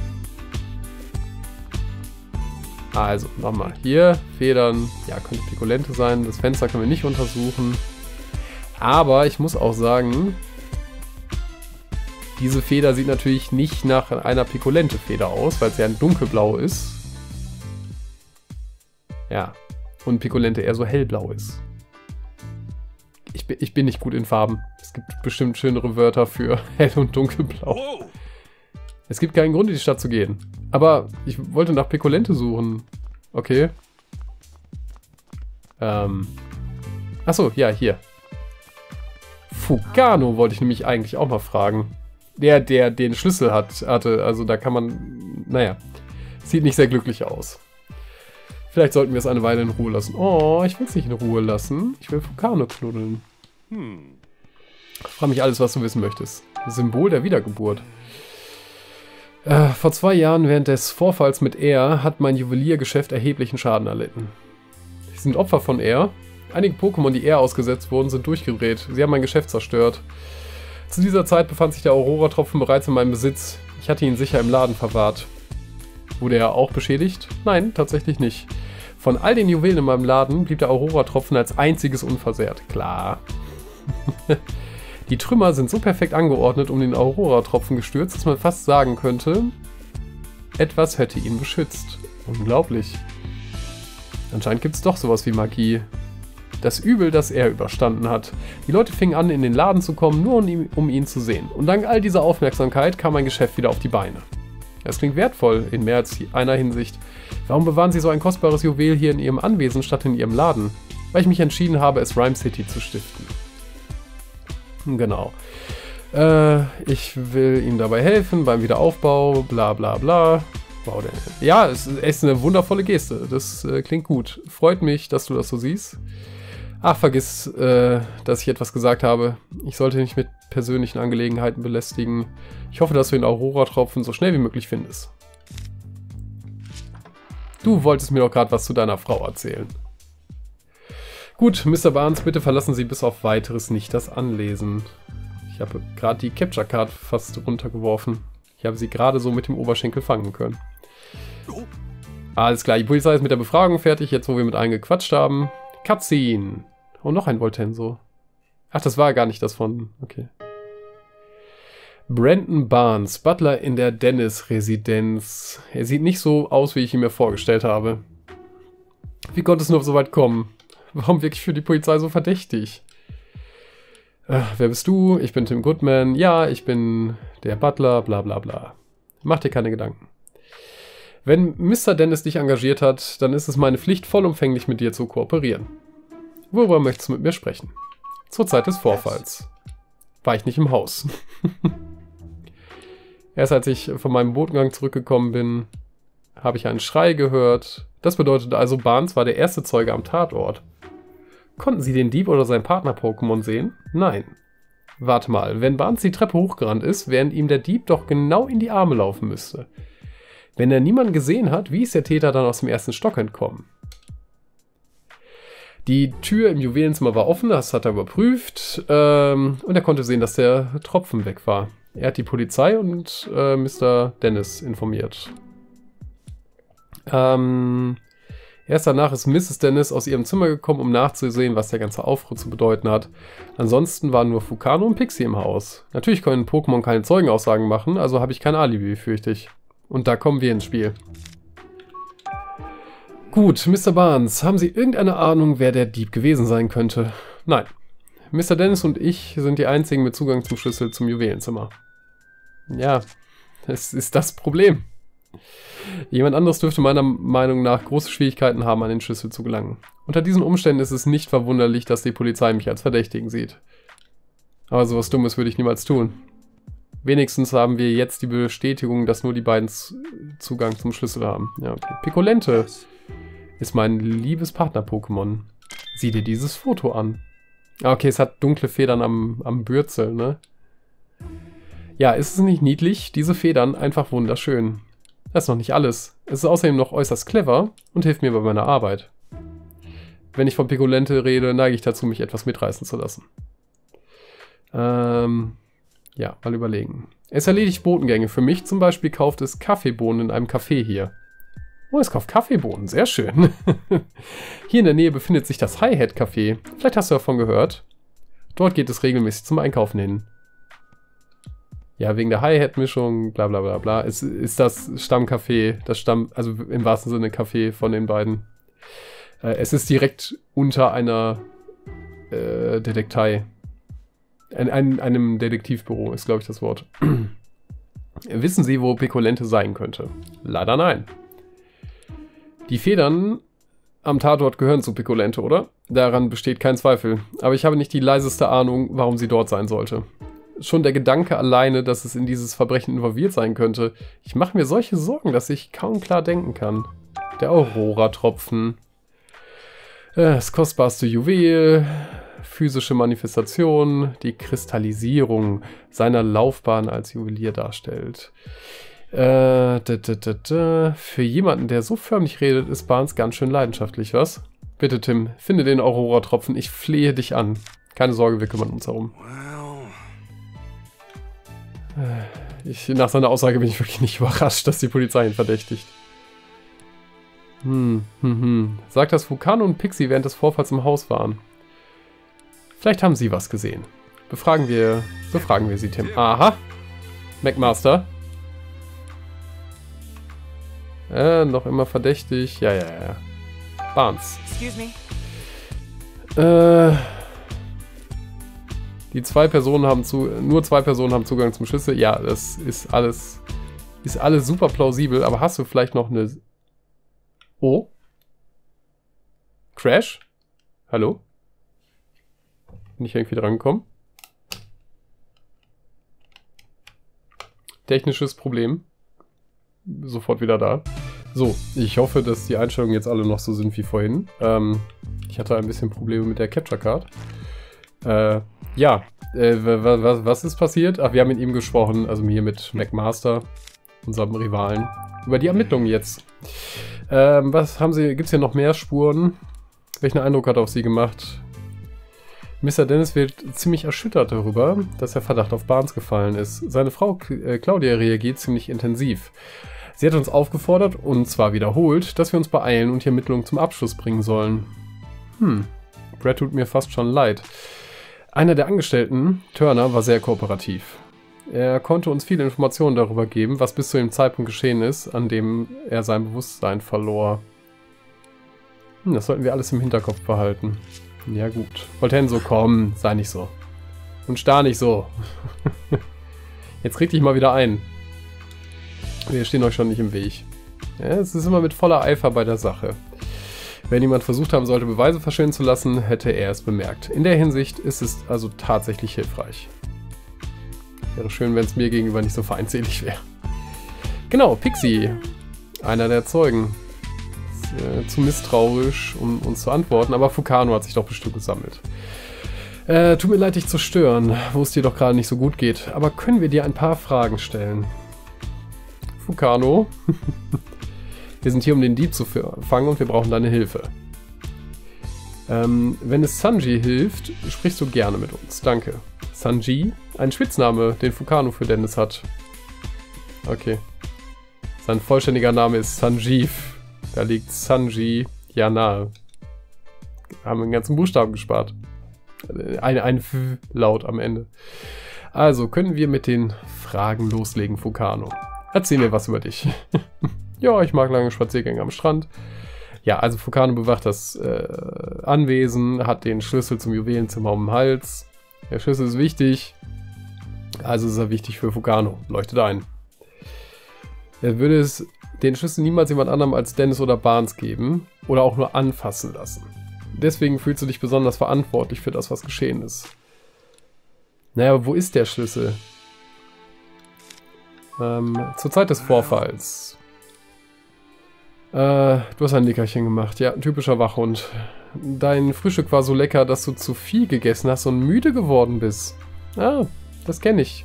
Also, nochmal. Hier, Federn. Ja, könnte Pikolente sein. Das Fenster können wir nicht untersuchen. Aber ich muss auch sagen, diese Feder sieht natürlich nicht nach einer Pikolente-Feder aus, weil es ja ein dunkelblau ist. Ja. Und Pikolente eher so hellblau ist. Ich bin nicht gut in Farben. Es gibt bestimmt schönere Wörter für hell und dunkelblau. Es gibt keinen Grund, in die Stadt zu gehen. Aber ich wollte nach Pikolente suchen. Okay. Achso, ja, hier. Fugano wollte ich nämlich eigentlich auch mal fragen. Der den Schlüssel hatte. Also da kann man... Naja. Sieht nicht sehr glücklich aus. Vielleicht sollten wir es eine Weile in Ruhe lassen. Oh, ich will es nicht in Ruhe lassen. Ich will Fugano knuddeln. Frag mich alles, was du wissen möchtest. Symbol der Wiedergeburt. Vor 2 Jahren während des Vorfalls mit Air hat mein Juweliergeschäft erheblichen Schaden erlitten. Sie sind Opfer von Air. Einige Pokémon, die Air ausgesetzt wurden, sind durchgedreht. Sie haben mein Geschäft zerstört. Zu dieser Zeit befand sich der Aurora-Tropfen bereits in meinem Besitz. Ich hatte ihn sicher im Laden verwahrt. Wurde er auch beschädigt? Nein, tatsächlich nicht. Von all den Juwelen in meinem Laden blieb der Aurora-Tropfen als einziges unversehrt. Klar. Die Trümmer sind so perfekt angeordnet um den Aurora-Tropfen gestürzt, dass man fast sagen könnte, etwas hätte ihn beschützt. Unglaublich. Anscheinend gibt es doch sowas wie Magie. Das Übel, das er überstanden hat. Die Leute fingen an, in den Laden zu kommen, nur um ihn zu sehen. Und dank all dieser Aufmerksamkeit kam mein Geschäft wieder auf die Beine. Es klingt wertvoll, in mehr als einer Hinsicht. Warum bewahren Sie so ein kostbares Juwel hier in Ihrem Anwesen statt in Ihrem Laden? Weil ich mich entschieden habe, es Rhyme City zu stiften. Genau. Ich will ihm dabei helfen beim Wiederaufbau, bla bla bla. Wow, ja, es ist eine wundervolle Geste. Das klingt gut. Freut mich, dass du das so siehst. Ach, vergiss, dass ich etwas gesagt habe. Ich sollte nicht mit persönlichen Angelegenheiten belästigen. Ich hoffe, dass du den Aurora-Tropfen so schnell wie möglich findest. Du wolltest mir doch gerade was zu deiner Frau erzählen. Gut, Mr. Barnes, bitte verlassen Sie bis auf Weiteres nicht das Anlesen. Ich habe gerade die Capture Card fast runtergeworfen. Ich habe sie gerade so mit dem Oberschenkel fangen können. Alles klar, die Polizei ist mit der Befragung fertig, jetzt wo wir mit allen gequatscht haben. Cutscene. Oh, noch ein Voltenso. Ach, das war gar nicht das von... Okay. Brandon Barnes, Butler in der Dennis-Residenz. Er sieht nicht so aus, wie ich ihn mir vorgestellt habe. Wie konnte es nur so weit kommen? Warum wirklich für die Polizei so verdächtig? Wer bist du? Ich bin Tim Goodman. Ja, ich bin der Butler, bla bla bla. Mach dir keine Gedanken. Wenn Mr. Dennis dich engagiert hat, dann ist es meine Pflicht, vollumfänglich mit dir zu kooperieren. Worüber möchtest du mit mir sprechen? Zur Zeit des Vorfalls. War ich nicht im Haus. Erst als ich von meinem Botengang zurückgekommen bin, habe ich einen Schrei gehört. Das bedeutet also, Barnes war der erste Zeuge am Tatort. Konnten Sie den Dieb oder sein Partner-Pokémon sehen? Nein. Warte mal, wenn Barnes die Treppe hochgerannt ist, während ihm der Dieb doch genau in die Arme laufen müsste. Wenn er niemanden gesehen hat, wie ist der Täter dann aus dem ersten Stock entkommen? Die Tür im Juwelenzimmer war offen, das hat er überprüft und er konnte sehen, dass der Tropfen weg war. Er hat die Polizei und Mr. Dennis informiert. Erst danach ist Mrs. Dennis aus ihrem Zimmer gekommen, um nachzusehen, was der ganze Aufruhr zu bedeuten hat. Ansonsten waren nur Fukano und Pixie im Haus. Natürlich können Pokémon keine Zeugenaussagen machen, also habe ich kein Alibi, fürchte ich. Und da kommen wir ins Spiel. Gut, Mr. Barnes, haben Sie irgendeine Ahnung, wer der Dieb gewesen sein könnte? Nein. Mr. Dennis und ich sind die einzigen mit Zugang zum Schlüssel zum Juwelenzimmer. Ja, das ist das Problem. Jemand anderes dürfte meiner Meinung nach große Schwierigkeiten haben, an den Schlüssel zu gelangen. Unter diesen Umständen ist es nicht verwunderlich, dass die Polizei mich als Verdächtigen sieht. Aber sowas Dummes würde ich niemals tun. Wenigstens haben wir jetzt die Bestätigung, dass nur die beiden Zugang zum Schlüssel haben. Ja, okay. Pikolente ist mein liebes Partner-Pokémon. Sieh dir dieses Foto an. Ah, okay, es hat dunkle Federn am Bürzel, ne? Ja, ist es nicht niedlich? Diese Federn einfach wunderschön. Das ist noch nicht alles. Es ist außerdem noch äußerst clever und hilft mir bei meiner Arbeit. Wenn ich von Pikolente rede, neige ich dazu, mich etwas mitreißen zu lassen. Ja, mal überlegen. Es erledigt Botengänge. Für mich zum Beispiel kauft es Kaffeebohnen in einem Café hier. Oh, es kauft Kaffeebohnen. Sehr schön. Hier in der Nähe befindet sich das Hi-Hat Café. Vielleicht hast du davon gehört. Dort geht es regelmäßig zum Einkaufen hin. Ja, wegen der Hi-Hat-Mischung, bla bla bla bla. Es ist das Stammcafé, also im wahrsten Sinne Café von den beiden. Es ist direkt unter einer Detektei. Einem Detektivbüro ist, glaube ich, das Wort. Wissen Sie, wo Pikolente sein könnte? Leider nein. Die Federn am Tatort gehören zu Pikolente, oder? Daran besteht kein Zweifel. Aber ich habe nicht die leiseste Ahnung, warum sie dort sein sollte. Schon der Gedanke alleine, dass es in dieses Verbrechen involviert sein könnte. Ich mache mir solche Sorgen, dass ich kaum klar denken kann. Der Aurora-Tropfen. Das kostbarste Juwel. Physische Manifestation. Die Kristallisierung seiner Laufbahn als Juwelier darstellt. Für jemanden, der so förmlich redet, ist Barnes ganz schön leidenschaftlich, was? Bitte, Tim, finde den Aurora-Tropfen. Ich flehe dich an. Keine Sorge, wir kümmern uns darum. Nach seiner Aussage bin ich wirklich nicht überrascht, dass die Polizei ihn verdächtigt. Sagt, dass Fukano und Pixie während des Vorfalls im Haus waren. Vielleicht haben sie was gesehen. Befragen wir sie, Tim. Aha. McMaster. Noch immer verdächtig. Ja. Barnes. Excuse me. Nur zwei Personen haben Zugang zum Schlüssel. Ja, das ist alles super plausibel. Aber hast du vielleicht noch eine... Oh? Crash? Hallo? Bin ich irgendwie dran gekommen? Technisches Problem. Sofort wieder da. So, ich hoffe, dass die Einstellungen jetzt alle noch so sind wie vorhin. Ich hatte ein bisschen Probleme mit der Capture Card. Was ist passiert? Ach, wir haben mit ihm gesprochen, also hier mit McMaster, unserem Rivalen, über die Ermittlungen jetzt. Gibt's hier noch mehr Spuren? Welchen Eindruck hat er auf sie gemacht? Mr. Dennis wird ziemlich erschüttert darüber, dass der Verdacht auf Barnes gefallen ist. Seine Frau Claudia reagiert ziemlich intensiv. Sie hat uns aufgefordert, und zwar wiederholt, dass wir uns beeilen und die Ermittlungen zum Abschluss bringen sollen. Brad tut mir fast schon leid. Einer der Angestellten, Turner, war sehr kooperativ. Er konnte uns viele Informationen darüber geben, was bis zu dem Zeitpunkt geschehen ist, an dem er sein Bewusstsein verlor. Das sollten wir alles im Hinterkopf behalten. Ja gut. Voltenso, komm, sei nicht so. Und starr nicht so. Jetzt reg dich mal wieder ein. Wir stehen euch schon nicht im Weg. Ja, es ist immer mit voller Eifer bei der Sache. Wenn jemand versucht haben sollte, Beweise verschwinden zu lassen, hätte er es bemerkt. In der Hinsicht ist es also tatsächlich hilfreich. Wäre schön, wenn es mir gegenüber nicht so feindselig wäre. Genau, Pixie. Einer der Zeugen. zu misstrauisch, um uns zu antworten. Aber Fukano hat sich doch bestimmt gesammelt. Tut mir leid, dich zu stören, wo es dir doch gerade nicht so gut geht. Aber können wir dir ein paar Fragen stellen? Fukano, wir sind hier, um den Dieb zu fangen und wir brauchen deine Hilfe. Wenn es Sanji hilft, sprichst du gerne mit uns. Danke. Sanji? Ein Spitzname, den Fukano für Dennis hat. Okay. Sein vollständiger Name ist Sanjeev. Da liegt Sanji ja nahe. Haben den ganzen Buchstaben gespart. Ein F-Laut am Ende. Also, können wir mit den Fragen loslegen, Fukano? Erzähl mir was über dich. Ja, ich mag lange Spaziergänge am Strand. Ja, also Fukano bewacht das Anwesen, hat den Schlüssel zum Juwelenzimmer um den Hals. Der Schlüssel ist wichtig. Also ist er wichtig für Fukano. Leuchtet ein. Er würde es den Schlüssel niemals jemand anderem als Dennis oder Barnes geben. Oder auch nur anfassen lassen. Deswegen fühlst du dich besonders verantwortlich für das, was geschehen ist. Naja, wo ist der Schlüssel? Zur Zeit des Vorfalls. Du hast ein Nickerchen gemacht. Ja, typischer Wachhund. Dein Frühstück war so lecker, dass du zu viel gegessen hast und müde geworden bist. Ah, das kenne ich.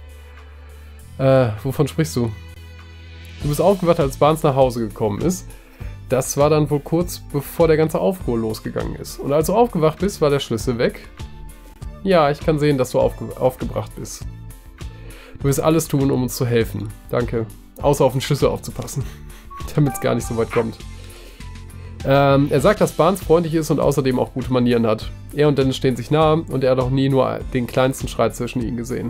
Wovon sprichst du? Du bist aufgewacht, als Barnes nach Hause gekommen ist. Das war dann wohl kurz bevor der ganze Aufruhr losgegangen ist. Und als du aufgewacht bist, war der Schlüssel weg. Ja, ich kann sehen, dass du aufgebracht bist. Du wirst alles tun, um uns zu helfen. Danke. Außer auf den Schlüssel aufzupassen. Damit es gar nicht so weit kommt. Er sagt, dass Barnes freundlich ist und außerdem auch gute Manieren hat. Er und Dennis stehen sich nahe und er hat auch nie nur den kleinsten Streit zwischen ihnen gesehen.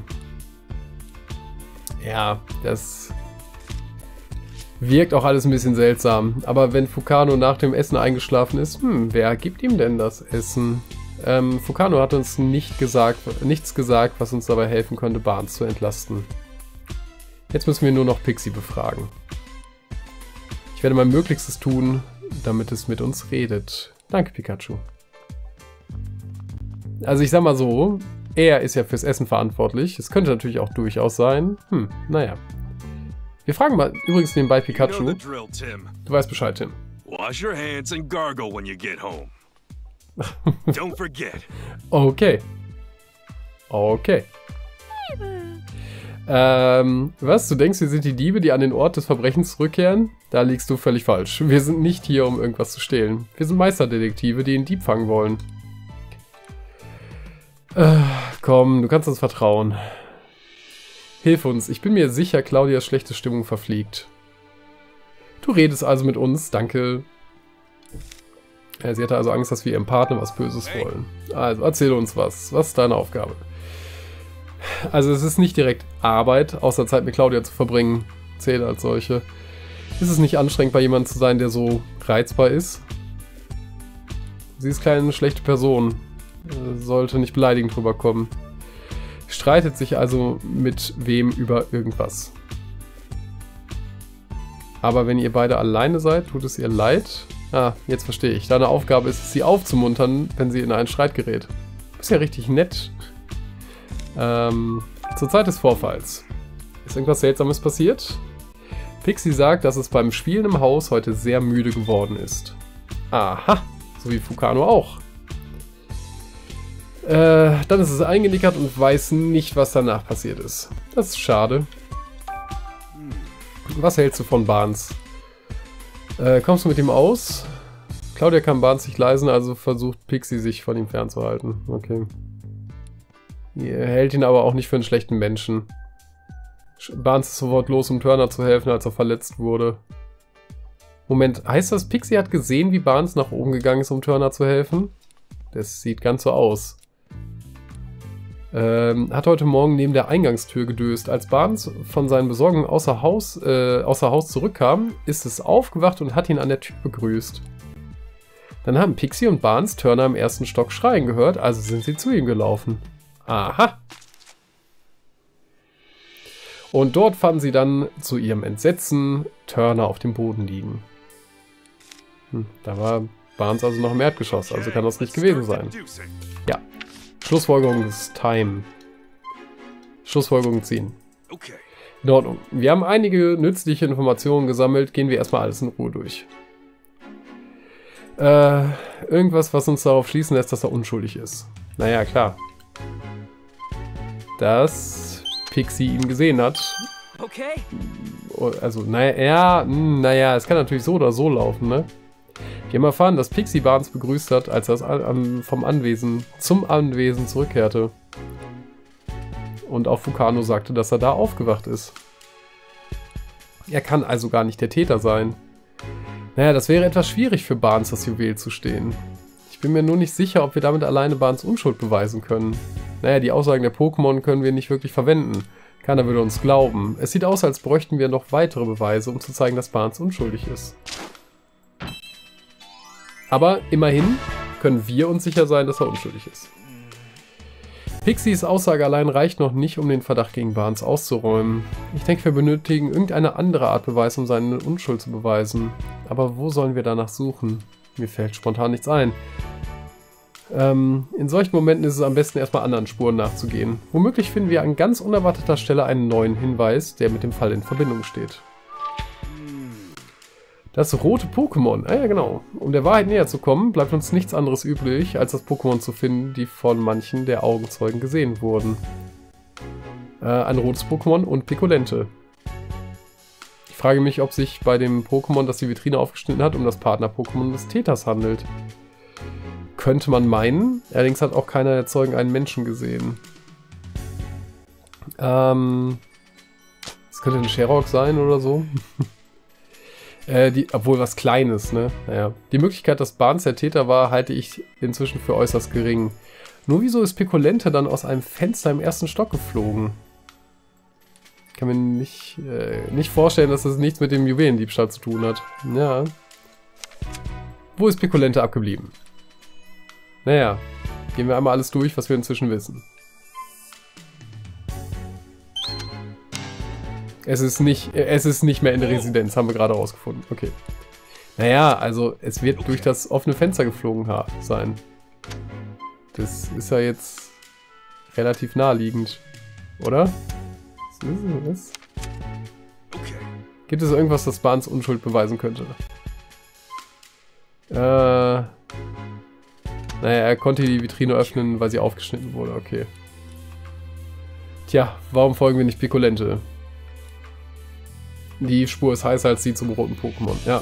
Ja, das wirkt auch alles ein bisschen seltsam. Aber wenn Fukano nach dem Essen eingeschlafen ist, wer gibt ihm denn das Essen? Fukano hat uns nichts gesagt, was uns dabei helfen könnte, Barnes zu entlasten. Jetzt müssen wir nur noch Pixie befragen. Ich werde mein Möglichstes tun, damit es mit uns redet. Danke, Pikachu. Also ich sag mal so, er ist ja fürs Essen verantwortlich. Es könnte natürlich auch durchaus sein. Naja. Wir fragen mal übrigens nebenbei Pikachu. Du weißt Bescheid, Tim. Wash your hands and gargle when you get home. Don't forget. Okay. Okay. Was? Du denkst, wir sind die Diebe, die an den Ort des Verbrechens zurückkehren? Da liegst du völlig falsch. Wir sind nicht hier, um irgendwas zu stehlen. Wir sind Meisterdetektive, die den Dieb fangen wollen. Komm, du kannst uns vertrauen. Hilf uns. Ich bin mir sicher, Claudias schlechte Stimmung verfliegt. Du redest also mit uns. Danke. Sie hatte also Angst, dass wir ihrem Partner was Böses wollen. Also, erzähl uns was. Was ist deine Aufgabe? Also, es ist nicht direkt Arbeit, außer Zeit mit Claudia zu verbringen. Zählt als solche. Ist es nicht anstrengend, bei jemandem zu sein, der so reizbar ist? Sie ist keine schlechte Person. Sollte nicht beleidigend rüberkommen. Streitet sich also mit wem über irgendwas. Aber wenn ihr beide alleine seid, tut es ihr leid? Ah, jetzt verstehe ich. Deine Aufgabe ist es, sie aufzumuntern, wenn sie in einen Streit gerät. Du bist ja richtig nett. Zur Zeit des Vorfalls. Ist irgendwas Seltsames passiert? Pixie sagt, dass es beim Spielen im Haus heute sehr müde geworden ist. Aha, so wie Fukano auch. Dann ist es eingenickert und weiß nicht, was danach passiert ist. Das ist schade. Was hältst du von Barnes? Kommst du mit ihm aus? Claudia kann Barnes nicht leisen, also versucht Pixie sich von ihm fernzuhalten. Okay. Er hält ihn aber auch nicht für einen schlechten Menschen. Barnes ist sofort los, um Turner zu helfen, als er verletzt wurde. Moment, heißt das, Pixie hat gesehen, wie Barnes nach oben gegangen ist, um Turner zu helfen? Das sieht ganz so aus. Hat heute Morgen neben der Eingangstür gedöst. Als Barnes von seinen Besorgungen außer Haus zurückkam, ist es aufgewacht und hat ihn an der Tür begrüßt. Dann haben Pixie und Barnes Turner im ersten Stock schreien gehört, also sind sie zu ihm gelaufen. Aha! Und dort fanden sie dann zu ihrem Entsetzen Turner auf dem Boden liegen. Da war Barnes also noch im Erdgeschoss, also kann das nicht gewesen sein. Ja. Schlussfolgerung ist Time. Schlussfolgerung ziehen. In Ordnung. Wir haben einige nützliche Informationen gesammelt. Gehen wir erstmal alles in Ruhe durch. Irgendwas, was uns darauf schließen lässt, dass er unschuldig ist. Naja, klar. Dass Pixie ihn gesehen hat. Okay. Also, naja, es kann natürlich so oder so laufen, ne? Wir haben erfahren, dass Pixie Barnes begrüßt hat, als er vom Anwesen zum Anwesen zurückkehrte. Und auch Fukano sagte, dass er da aufgewacht ist. Er kann also gar nicht der Täter sein. Naja, das wäre etwas schwierig für Barnes, das Juwel zu stehlen. Ich bin mir nur nicht sicher, ob wir damit alleine Barnes Unschuld beweisen können. Naja, die Aussagen der Pokémon können wir nicht wirklich verwenden. Keiner würde uns glauben. Es sieht aus, als bräuchten wir noch weitere Beweise, um zu zeigen, dass Barnes unschuldig ist. Aber immerhin können wir uns sicher sein, dass er unschuldig ist. Pixies Aussage allein reicht noch nicht, um den Verdacht gegen Barnes auszuräumen. Ich denke, wir benötigen irgendeine andere Art Beweis, um seine Unschuld zu beweisen. Aber wo sollen wir danach suchen? Mir fällt spontan nichts ein. In solchen Momenten ist es am besten, erstmal anderen Spuren nachzugehen. Womöglich finden wir an ganz unerwarteter Stelle einen neuen Hinweis, der mit dem Fall in Verbindung steht. Das rote Pokémon. Ah ja, genau. Um der Wahrheit näher zu kommen, bleibt uns nichts anderes übrig, als das Pokémon zu finden, die von manchen der Augenzeugen gesehen wurden. Ein rotes Pokémon und Pikolente. Ich frage mich, ob sich bei dem Pokémon, das die Vitrine aufgeschnitten hat, um das Partner-Pokémon des Täters handelt. Könnte man meinen. Allerdings hat auch keiner der Zeugen einen Menschen gesehen. Das könnte ein Sherrock sein oder so. Obwohl was Kleines, ne? Naja. Die Möglichkeit, dass Barnes der Täter war, halte ich inzwischen für äußerst gering. Nur wieso ist Pikolente dann aus einem Fenster im ersten Stock geflogen? Ich kann mir nicht vorstellen, dass das nichts mit dem Juwelendiebstahl zu tun hat. Ja. Wo ist Pikolente abgeblieben? Naja. Gehen wir einmal alles durch, was wir inzwischen wissen. Es ist nicht mehr in der Residenz, haben wir gerade rausgefunden. Okay. Naja, also es wird durch das offene Fenster geflogen sein. Das ist ja jetzt relativ naheliegend, oder? Was? Gibt es irgendwas, das Barnes Unschuld beweisen könnte? Naja, er konnte die Vitrine öffnen, weil sie aufgeschnitten wurde. Okay. Tja, warum folgen wir nicht Pikolente? Die Spur ist heißer als die zum roten Pokémon, ja.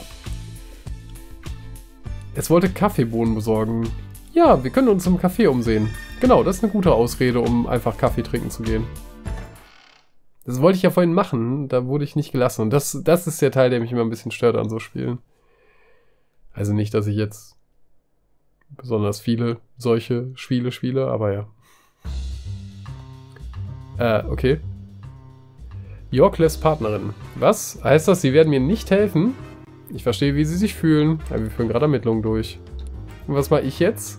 Es wollte Kaffeebohnen besorgen. Ja, wir können uns im Café umsehen. Genau, das ist eine gute Ausrede, um einfach Kaffee trinken zu gehen. Das wollte ich ja vorhin machen, da wurde ich nicht gelassen. Und das ist der Teil, der mich immer ein bisschen stört an so Spielen. Also nicht, dass ich jetzt besonders viele solche Spiele spiele, aber ja. Okay. Yorkless Partnerin. Was? Heißt das, sie werden mir nicht helfen? Ich verstehe, wie sie sich fühlen. Aber wir führen gerade Ermittlungen durch. Und was mache ich jetzt?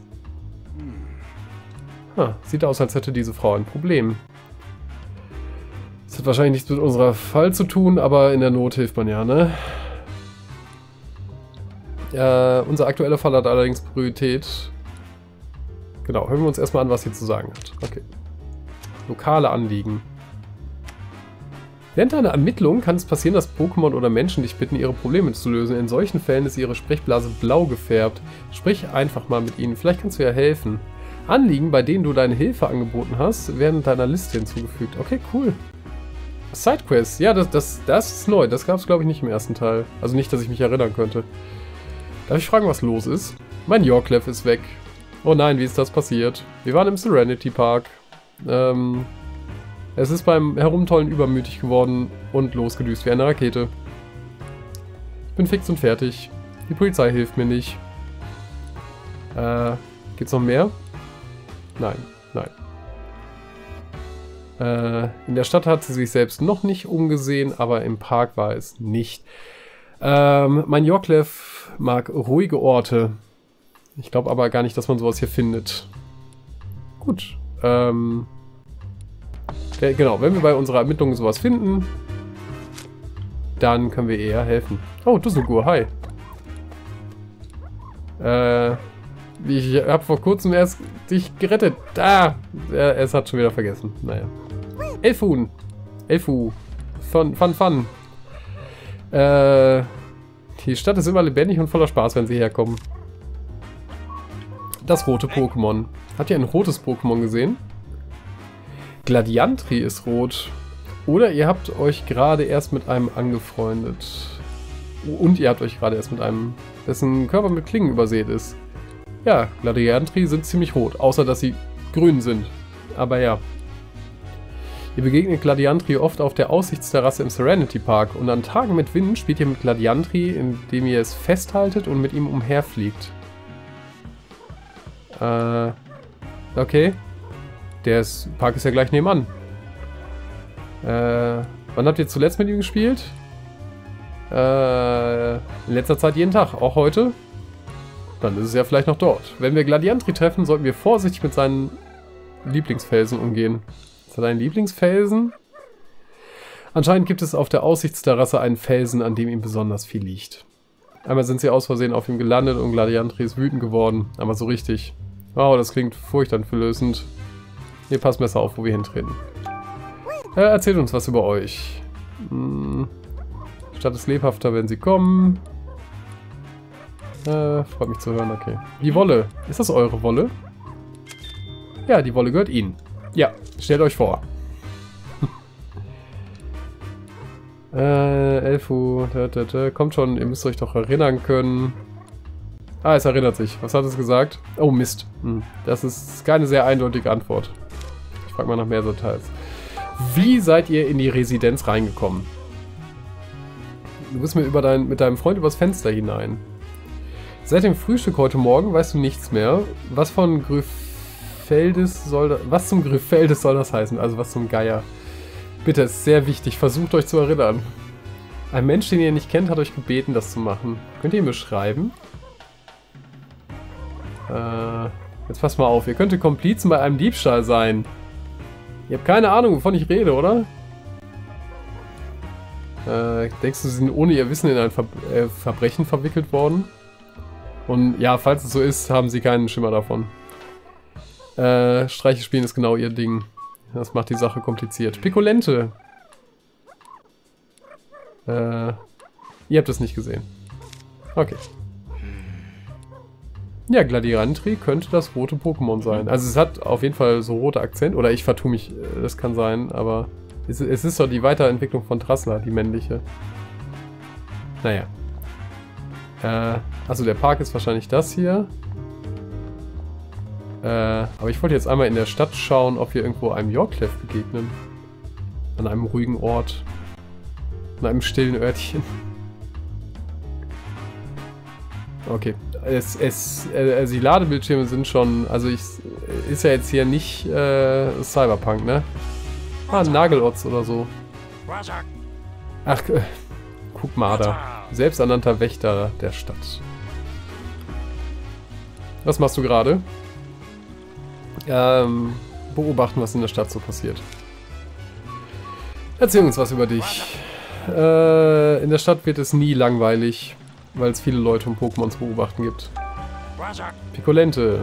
Sieht aus, als hätte diese Frau ein Problem. Das hat wahrscheinlich nichts mit unserer Fall zu tun, aber in der Not hilft man ja, ne? Unser aktueller Fall hat allerdings Priorität. Genau, hören wir uns erstmal an, was sie zu sagen hat. Okay. Lokale Anliegen. Während einer Ermittlung kann es passieren, dass Pokémon oder Menschen dich bitten, ihre Probleme zu lösen. In solchen Fällen ist ihre Sprechblase blau gefärbt. Sprich einfach mal mit ihnen, vielleicht kannst du ja helfen. Anliegen, bei denen du deine Hilfe angeboten hast, werden deiner Liste hinzugefügt. Okay, cool. Sidequests, ja, das ist neu. Das gab es, glaube ich, nicht im ersten Teil. Also nicht, dass ich mich erinnern könnte. Darf ich fragen, was los ist? Mein Yorklev ist weg. Oh nein, wie ist das passiert? Wir waren im Serenity Park. Es ist beim Herumtollen übermütig geworden und losgedüst wie eine Rakete. Ich bin fix und fertig. Die Polizei hilft mir nicht. Gibt's noch mehr? Nein, nein. In der Stadt hat sie sich selbst noch nicht umgesehen, aber im Park war es nicht. Mein Yorklev mag ruhige Orte. Ich glaube aber gar nicht, dass man sowas hier findet. Gut. Genau, wenn wir bei unserer Ermittlung sowas finden, dann können wir eher helfen. Oh, Dusselgur, hi. Ich habe vor kurzem erst dich gerettet. Es hat schon wieder vergessen. Naja. Elfun. Elfu. Fun. Die Stadt ist immer lebendig und voller Spaß, wenn sie herkommen. Das rote Pokémon. Habt ihr ein rotes Pokémon gesehen? Gladiantri ist rot. Oder ihr habt euch gerade erst mit einem angefreundet. Und ihr habt euch gerade erst mit einem, dessen Körper mit Klingen übersät ist. Ja, Gladiantri sind ziemlich rot. Außer, dass sie grün sind. Aber ja. Ihr begegnet Gladiantri oft auf der Aussichtsterrasse im Serenity Park. Und an Tagen mit Wind spielt ihr mit Gladiantri, indem ihr es festhaltet und mit ihm umherfliegt. Okay. Der Park ist ja gleich nebenan. Wann habt ihr zuletzt mit ihm gespielt? In letzter Zeit jeden Tag. Auch heute? Dann ist es ja vielleicht noch dort. Wenn wir Gladiantri treffen, sollten wir vorsichtig mit seinen Lieblingsfelsen umgehen. Ist das ein Lieblingsfelsen? Anscheinend gibt es auf der Aussichtsterrasse einen Felsen, an dem ihm besonders viel liegt. Einmal sind sie aus Versehen auf ihm gelandet und Gladiantri ist wütend geworden. Aber so richtig. Wow, das klingt furchteinflößend. Hier, passt besser auf, wo wir hintreten. Erzählt uns was über euch. Stadt ist lebhafter, wenn sie kommen. Freut mich zu hören, okay. Die Wolle. Ist das eure Wolle? Ja, die Wolle gehört Ihnen. Ja, stellt euch vor. Elfu, kommt schon, ihr müsst euch doch erinnern können. Ah, es erinnert sich. Was hat es gesagt? Oh, Mist. Das ist keine sehr eindeutige Antwort. Ich frage mal nach mehr Details. Wie seid ihr in die Residenz reingekommen? Du bist mit deinem Freund übers Fenster hinein. Seit dem Frühstück heute Morgen weißt du nichts mehr. Was zum Grypheldes soll das heißen? Also was zum Geier? Bitte, es ist sehr wichtig. Versucht euch zu erinnern. Ein Mensch, den ihr nicht kennt, hat euch gebeten, das zu machen. Könnt ihr ihn beschreiben? Jetzt passt mal auf. Ihr könntet Komplizen bei einem Diebstahl sein. Ihr habt keine Ahnung, wovon ich rede, oder? Denkst du, sie sind ohne ihr Wissen in ein Verbrechen verwickelt worden? Und ja, falls es so ist, haben sie keinen Schimmer davon. Streiche spielen ist genau ihr Ding. Das macht die Sache kompliziert. Pikolente. Ihr habt es nicht gesehen. Okay. Ja, Gladiantri könnte das rote Pokémon sein. Also es hat auf jeden Fall so rote Akzente. Oder ich vertue mich, das kann sein, aber es ist doch die Weiterentwicklung von Trassler, die männliche. Naja. Also der Park ist wahrscheinlich das hier. Aber ich wollte jetzt einmal in der Stadt schauen, ob wir irgendwo einem Yorklev begegnen. An einem ruhigen Ort. An einem stillen Örtchen. Okay. Die Ladebildschirme sind schon... Also ist ja jetzt hier nicht Cyberpunk, ne? Ah, Nagelotz oder so. Ach, guck mal da. Selbsternannter Wächter der Stadt. Was machst du gerade? Beobachten, was in der Stadt so passiert. Erzähl uns was über dich. In der Stadt wird es nie langweilig, weil es viele Leute und Pokémon zu beobachten gibt. Pikolente.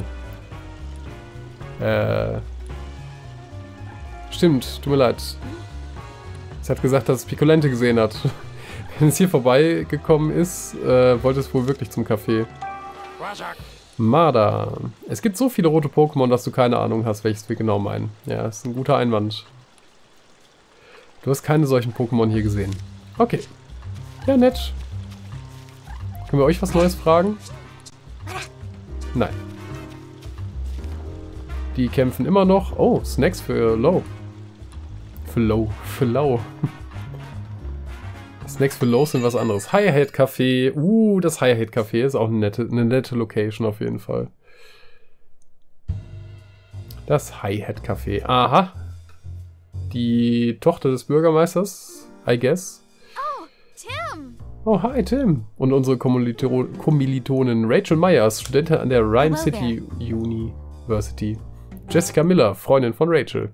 Stimmt, tut mir leid. Es hat gesagt, dass es Pikolente gesehen hat. Wenn es hier vorbeigekommen ist, wollte es wohl wirklich zum Café. Marder. Es gibt so viele rote Pokémon, dass du keine Ahnung hast, welches wir genau meinen. Ja, das ist ein guter Einwand. Du hast keine solchen Pokémon hier gesehen. Okay. Ja, nett. Können wir euch was Neues fragen? Nein. Die kämpfen immer noch. Oh, Snacks für Low. Für Low. Snacks für Low sind was anderes. Hi-Hat Café. Das Hi-Hat Café ist auch eine nette Location auf jeden Fall. Das Hi-Hat Café. Aha. Die Tochter des Bürgermeisters, I guess. Oh, Tim. Oh, hi Tim. Und unsere Kommilitonin Rachel Myers, Studentin an der Rhyme City University. Jessica Miller, Freundin von Rachel.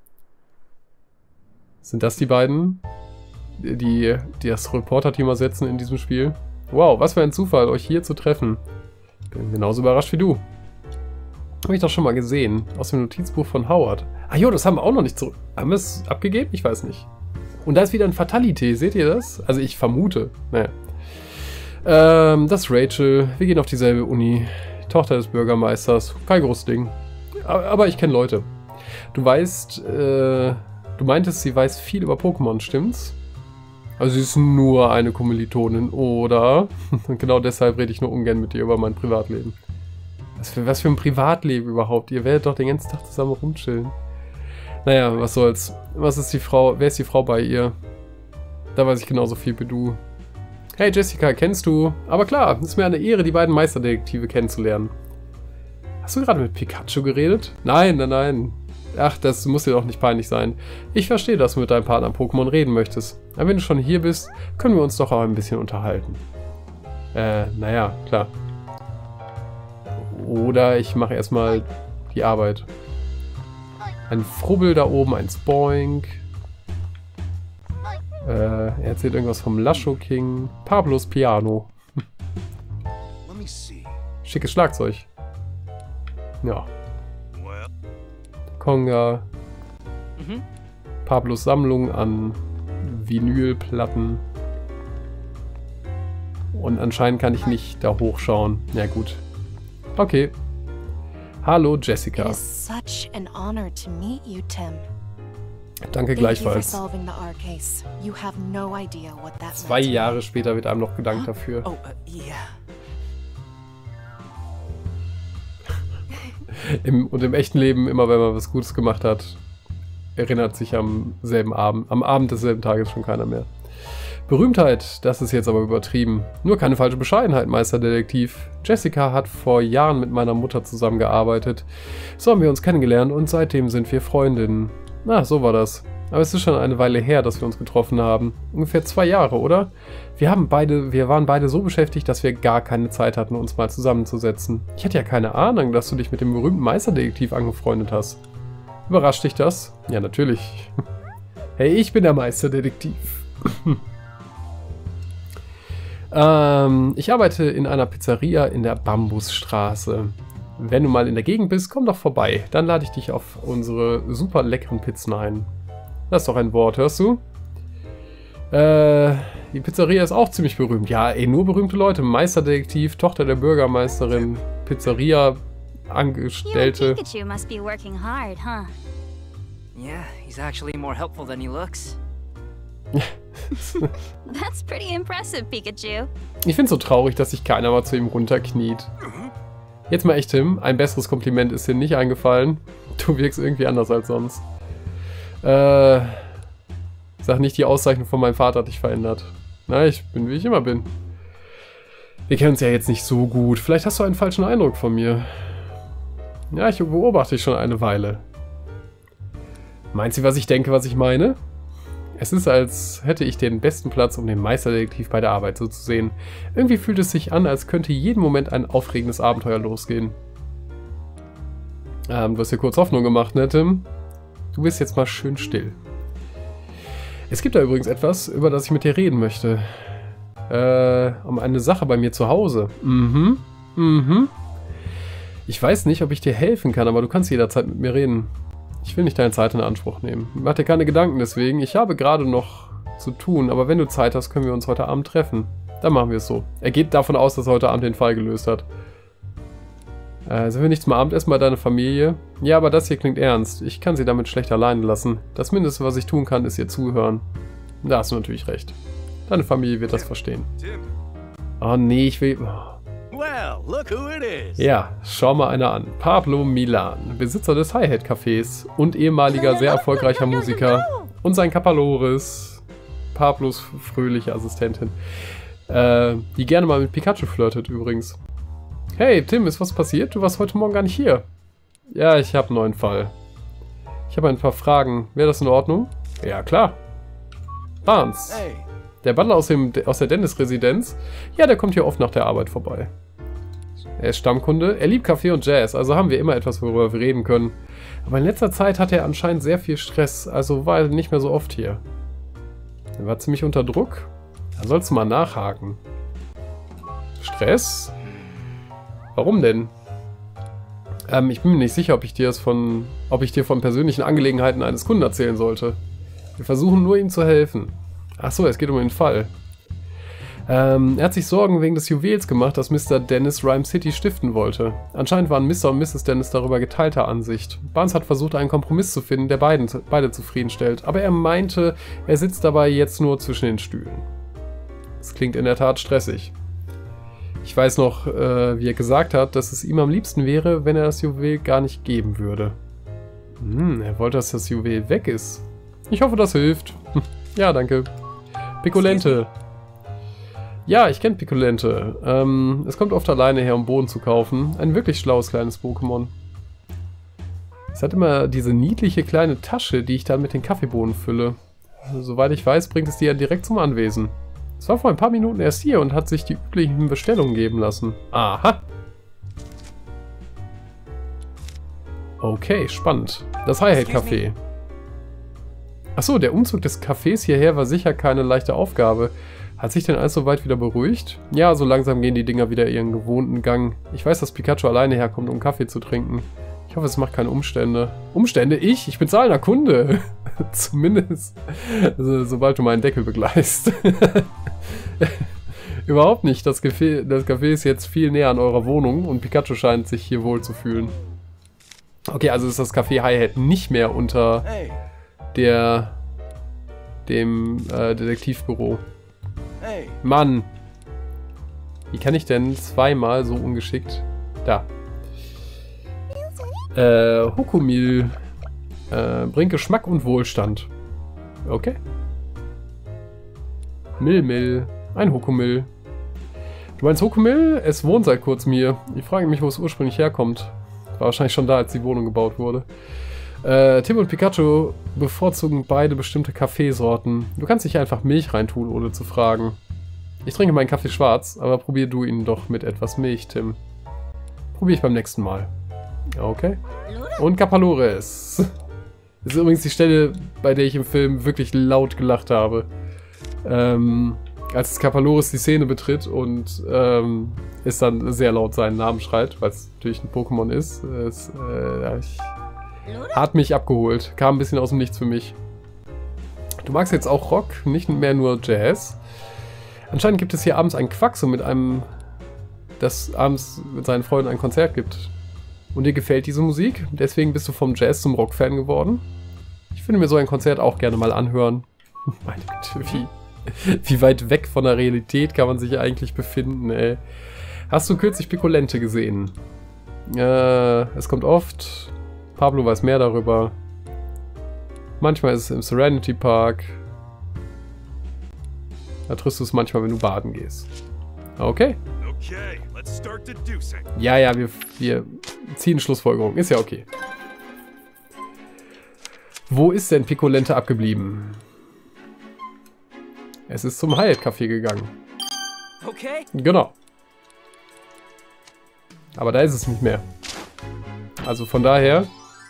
Sind das die beiden, die das Reporter-Team ersetzen in diesem Spiel? Wow, was für ein Zufall, euch hier zu treffen. Bin genauso überrascht wie du. Habe ich doch schon mal gesehen. Aus dem Notizbuch von Howard. Ah jo, das haben wir auch noch nicht zurück. Haben wir es abgegeben? Ich weiß nicht. Und da ist wieder ein Fatality. Seht ihr das? Also ich vermute. Naja. Das ist Rachel. Wir gehen auf dieselbe Uni. Tochter des Bürgermeisters. Kein großes Ding. Aber ich kenne Leute. Du weißt, du meintest, sie weiß viel über Pokémon, stimmt's? Also sie ist nur eine Kommilitonin, oder? Und genau deshalb rede ich nur ungern mit dir über mein Privatleben. Was für ein Privatleben überhaupt? Ihr werdet doch den ganzen Tag zusammen rumchillen. Naja, was soll's. Was ist die Frau? Wer ist die Frau bei ihr? Da weiß ich genauso viel wie du. Hey Jessica, kennst du? Aber klar, es ist mir eine Ehre, die beiden Meisterdetektive kennenzulernen. Hast du gerade mit Pikachu geredet? Nein, nein, nein. Ach, das muss dir doch nicht peinlich sein. Ich verstehe, dass du mit deinem Partner Pokémon reden möchtest. Aber wenn du schon hier bist, können wir uns doch auch ein bisschen unterhalten. Naja, klar. Oder ich mache erstmal die Arbeit. Ein Frubbel da oben, ein Spoink. Er erzählt irgendwas vom Lasho King. Pablos Piano. Schickes Schlagzeug. Ja. Konga. Pablos Sammlung an Vinylplatten. Und anscheinend kann ich nicht da hochschauen. Ja gut. Okay. Hallo Jessica. It is such an honor to meet you, Tim. Danke gleichfalls. 2 Jahre später wird einem noch gedankt dafür. Oh, yeah. Und im echten Leben, immer wenn man was Gutes gemacht hat, erinnert sich am Abend desselben Tages schon keiner mehr. Berühmtheit, das ist jetzt aber übertrieben. Nur keine falsche Bescheidenheit, Meisterdetektiv. Jessica hat vor Jahren mit meiner Mutter zusammengearbeitet. So haben wir uns kennengelernt und seitdem sind wir Freundinnen. Na, so war das. Aber es ist schon eine Weile her, dass wir uns getroffen haben. Ungefähr 2 Jahre, oder? Wir waren beide so beschäftigt, dass wir gar keine Zeit hatten, uns mal zusammenzusetzen. Ich hatte ja keine Ahnung, dass du dich mit dem berühmten Meisterdetektiv angefreundet hast. Überrascht dich das? Ja, natürlich. Hey, ich bin der Meisterdetektiv. Ich arbeite in einer Pizzeria in der Bambusstraße. Wenn du mal in der Gegend bist, komm doch vorbei. Dann lade ich dich auf unsere super leckeren Pizzen ein. Das ist doch ein Wort, hörst du? Die Pizzeria ist auch ziemlich berühmt. Ja, nur berühmte Leute. Meisterdetektiv, Tochter der Bürgermeisterin, Pizzeria-Angestellte. Pikachu must be working hard, huh? Yeah, he's actually more helpful than he looks. That's pretty impressive, Pikachu. Ich find's so traurig, dass sich keiner mal zu ihm runterkniet. Jetzt mal echt, Tim, ein besseres Kompliment ist dir nicht eingefallen. Du wirkst irgendwie anders als sonst. Sag nicht, die Auszeichnung von meinem Vater hat dich verändert. Na, ich bin, wie ich immer bin. Wir kennen uns ja jetzt nicht so gut. Vielleicht hast du einen falschen Eindruck von mir. Ja, ich beobachte dich schon eine Weile. Meint sie, was ich denke, was ich meine? Es ist, als hätte ich den besten Platz, um den Meisterdetektiv bei der Arbeit so zu sehen. Irgendwie fühlt es sich an, als könnte jeden Moment ein aufregendes Abenteuer losgehen. Du hast dir kurz Hoffnung gemacht, ne, Tim? Du bist jetzt mal schön still. Es gibt da übrigens etwas, über das ich mit dir reden möchte. Um eine Sache bei mir zu Hause. Ich weiß nicht, ob ich dir helfen kann, aber du kannst jederzeit mit mir reden. Ich will nicht deine Zeit in Anspruch nehmen. Mach dir keine Gedanken deswegen. Ich habe gerade noch zu tun, aber wenn du Zeit hast, können wir uns heute Abend treffen. Dann machen wir es so. Er geht davon aus, dass er heute Abend den Fall gelöst hat. Sind wir nicht zum Abendessen bei deiner Familie? Ja, aber das hier klingt ernst. Ich kann sie damit schlecht alleine lassen. Das Mindeste, was ich tun kann, ist ihr zuhören. Da hast du natürlich recht. Deine Familie wird das verstehen. Oh nee, ich will... Well, look who it is. Ja, schau mal einer an. Pablo Milan, Besitzer des Hi-Hat-Cafés und ehemaliger sehr erfolgreicher Musiker. Und sein Kapaloris, Pablos fröhliche Assistentin, die gerne mal mit Pikachu flirtet übrigens. Hey, Tim, ist was passiert? Du warst heute Morgen gar nicht hier. Ja, ich habe einen neuen Fall. Ich habe ein paar Fragen. Wäre das in Ordnung? Ja, klar. Barnes. Der Butler aus der Dennis-Residenz. Ja, der kommt hier oft nach der Arbeit vorbei. Er ist Stammkunde. Er liebt Kaffee und Jazz, also haben wir immer etwas, worüber wir reden können. Aber in letzter Zeit hatte er anscheinend sehr viel Stress, also war er nicht mehr so oft hier. Er war ziemlich unter Druck. Da sollst du mal nachhaken. Stress? Warum denn? Ich bin mir nicht sicher, ob ich dir von persönlichen Angelegenheiten eines Kunden erzählen sollte. Wir versuchen nur, ihm zu helfen. Achso, es geht um den Fall. Er hat sich Sorgen wegen des Juwels gemacht, das Mr. Dennis Rhyme City stiften wollte. Anscheinend waren Mr. und Mrs. Dennis darüber geteilter Ansicht. Barnes hat versucht, einen Kompromiss zu finden, der beide zufriedenstellt, aber er meinte, er sitzt dabei jetzt nur zwischen den Stühlen. Das klingt in der Tat stressig. Ich weiß noch, wie er gesagt hat, dass es ihm am liebsten wäre, wenn er das Juwel gar nicht geben würde. Er wollte, dass das Juwel weg ist. Ich hoffe, das hilft. Ja, danke. Piccolente. Ja, ich kenne Piccolente. Es kommt oft alleine her, um Bohnen zu kaufen. Ein wirklich schlaues kleines Pokémon. Es hat immer diese niedliche kleine Tasche, die ich dann mit den Kaffeebohnen fülle. Soweit ich weiß, bringt es die ja direkt zum Anwesen. Es war vor ein paar Minuten erst hier und hat sich die üblichen Bestellungen geben lassen. Aha. Okay, spannend. Das Hi-Hat-Café. Achso, der Umzug des Cafés hierher war sicher keine leichte Aufgabe. Hat sich denn alles soweit wieder beruhigt? Ja, so langsam gehen die Dinger wieder ihren gewohnten Gang. Ich weiß, dass Pikachu alleine herkommt, um Kaffee zu trinken. Ich hoffe, es macht keine Umstände. Umstände? Ich bin zahlender Kunde. Zumindest, also, sobald du meinen Deckel begleist. Überhaupt nicht. Das Café ist jetzt viel näher an eurer Wohnung und Pikachu scheint sich hier wohl zu fühlen. Okay, also ist das Café Hi-Hat nicht mehr unter dem Detektivbüro. Mann! Wie kann ich denn zweimal so ungeschickt... Da. Hokumil. Bringt Geschmack und Wohlstand. Okay. Milmil. Ein Hokumil. Du meinst Hokumil? Es wohnt seit kurzem hier. Ich frage mich, wo es ursprünglich herkommt. War wahrscheinlich schon da, als die Wohnung gebaut wurde. Tim und Pikachu bevorzugen beide bestimmte Kaffeesorten. Du kannst nicht einfach Milch reintun, ohne zu fragen. Ich trinke meinen Kaffee schwarz, aber probier du ihn doch mit etwas Milch, Tim. Probier ich beim nächsten Mal. Okay. Und Kapalores. Das ist übrigens die Stelle, bei der ich im Film wirklich laut gelacht habe. Als Kapalores die Szene betritt und es dann sehr laut seinen Namen schreit, weil es natürlich ein Pokémon ist. Hat mich abgeholt. Kam ein bisschen aus dem Nichts für mich. Du magst jetzt auch Rock, nicht mehr nur Jazz. Anscheinend gibt es hier abends ein Quaxo mit einem, das abends mit seinen Freunden ein Konzert gibt. Und dir gefällt diese Musik? Deswegen bist du vom Jazz zum Rock-Fan geworden? Ich würde mir so ein Konzert auch gerne mal anhören. Meine Güte, wie weit weg von der Realität kann man sich eigentlich befinden, ey. Hast du kürzlich Piccolente gesehen? Es kommt oft. Pablo weiß mehr darüber. Manchmal ist es im Serenity Park. Da triffst du es manchmal, wenn du baden gehst. Okay. Ja, wir ziehen Schlussfolgerung. Ist ja okay. Wo ist denn Piccolente abgeblieben? Es ist zum Hi-Hat-Café gegangen. Okay. Genau. Aber da ist es nicht mehr. Also von daher...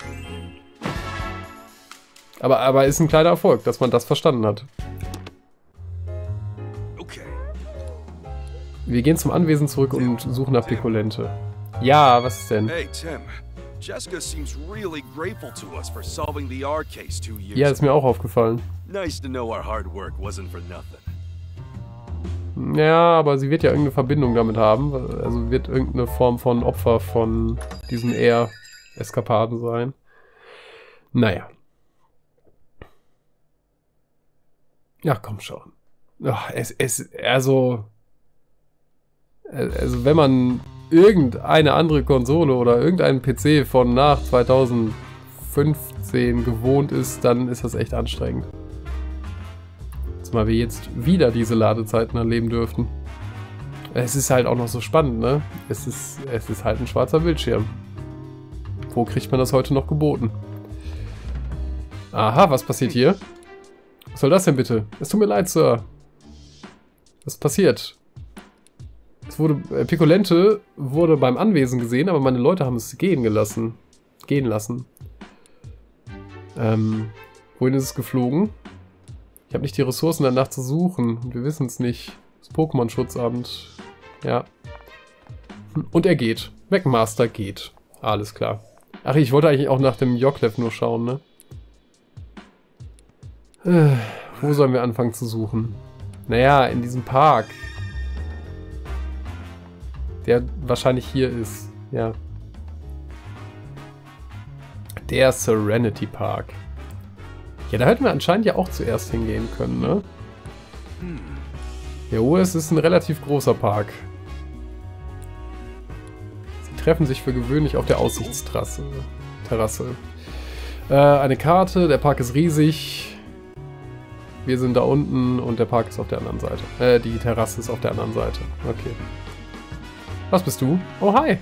Aber ist ein kleiner Erfolg, dass man das verstanden hat. Wir gehen zum Anwesen zurück und suchen nach Piccolente. Ja, was ist denn? Hey Tim, Jessica seems really grateful to us for solving the R case 2 years ago. Ja, ist mir auch aufgefallen. Nice to know our hard work wasn't for nothing. Ja, aber sie wird ja irgendeine Verbindung damit haben. Also wird irgendeine Form von Opfer von diesen Eskapaden sein. Naja. Ja, komm schon. Ach, also wenn man irgendeine andere Konsole oder irgendeinen PC von nach 2015 gewohnt ist, dann ist das echt anstrengend. Zumal wir jetzt wieder diese Ladezeiten erleben dürften. Es ist halt auch noch so spannend, ne? Es ist halt ein schwarzer Bildschirm. Wo kriegt man das heute noch geboten? Aha, was passiert hier? Was soll das denn bitte? Es tut mir leid, Sir. Was passiert? Piccolente wurde beim Anwesen gesehen, aber meine Leute haben es gehen lassen. Wohin ist es geflogen? Ich habe nicht die Ressourcen danach zu suchen. Und wir wissen es nicht. Das Pokémon-Schutzamt. Ja. Und er geht. Wegmaster geht. Alles klar. Ach, ich wollte eigentlich auch nach dem Joklev nur schauen, ne? Wo sollen wir anfangen zu suchen? Naja, in diesem Park. Der wahrscheinlich hier ist. Ja. Der Serenity Park. Ja, da hätten wir anscheinend ja auch zuerst hingehen können, ne? Jo, es ist ein relativ großer Park. Sie treffen sich für gewöhnlich auf der Aussichtsterrasse. Eine Karte, der Park ist riesig. Wir sind da unten und der Park ist auf der anderen Seite. Die Terrasse ist auf der anderen Seite. Okay. Was bist du? Oh, hi.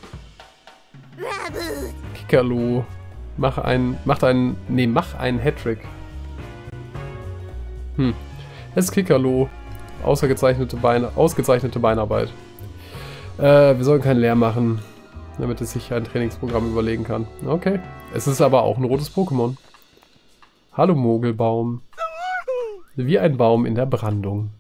Kickerlo. Mach einen Hattrick. Es ist Kickerlo. Ausgezeichnete Beinarbeit. Wir sollen keinen Lärm machen, damit es sich ein Trainingsprogramm überlegen kann. Okay. Es ist aber auch ein rotes Pokémon. Hallo Mogelbaum. Wie ein Baum in der Brandung.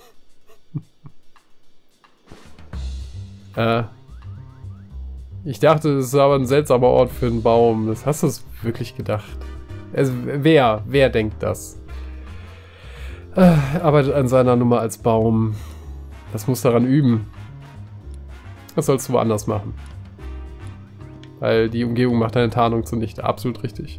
Ich dachte, es ist aber ein seltsamer Ort für einen Baum. Das hast du es wirklich gedacht? Also, wer denkt das? Arbeitet an seiner Nummer als Baum. Das muss daran üben. Das sollst du woanders machen. Weil die Umgebung macht deine Tarnung zunichte. Absolut richtig.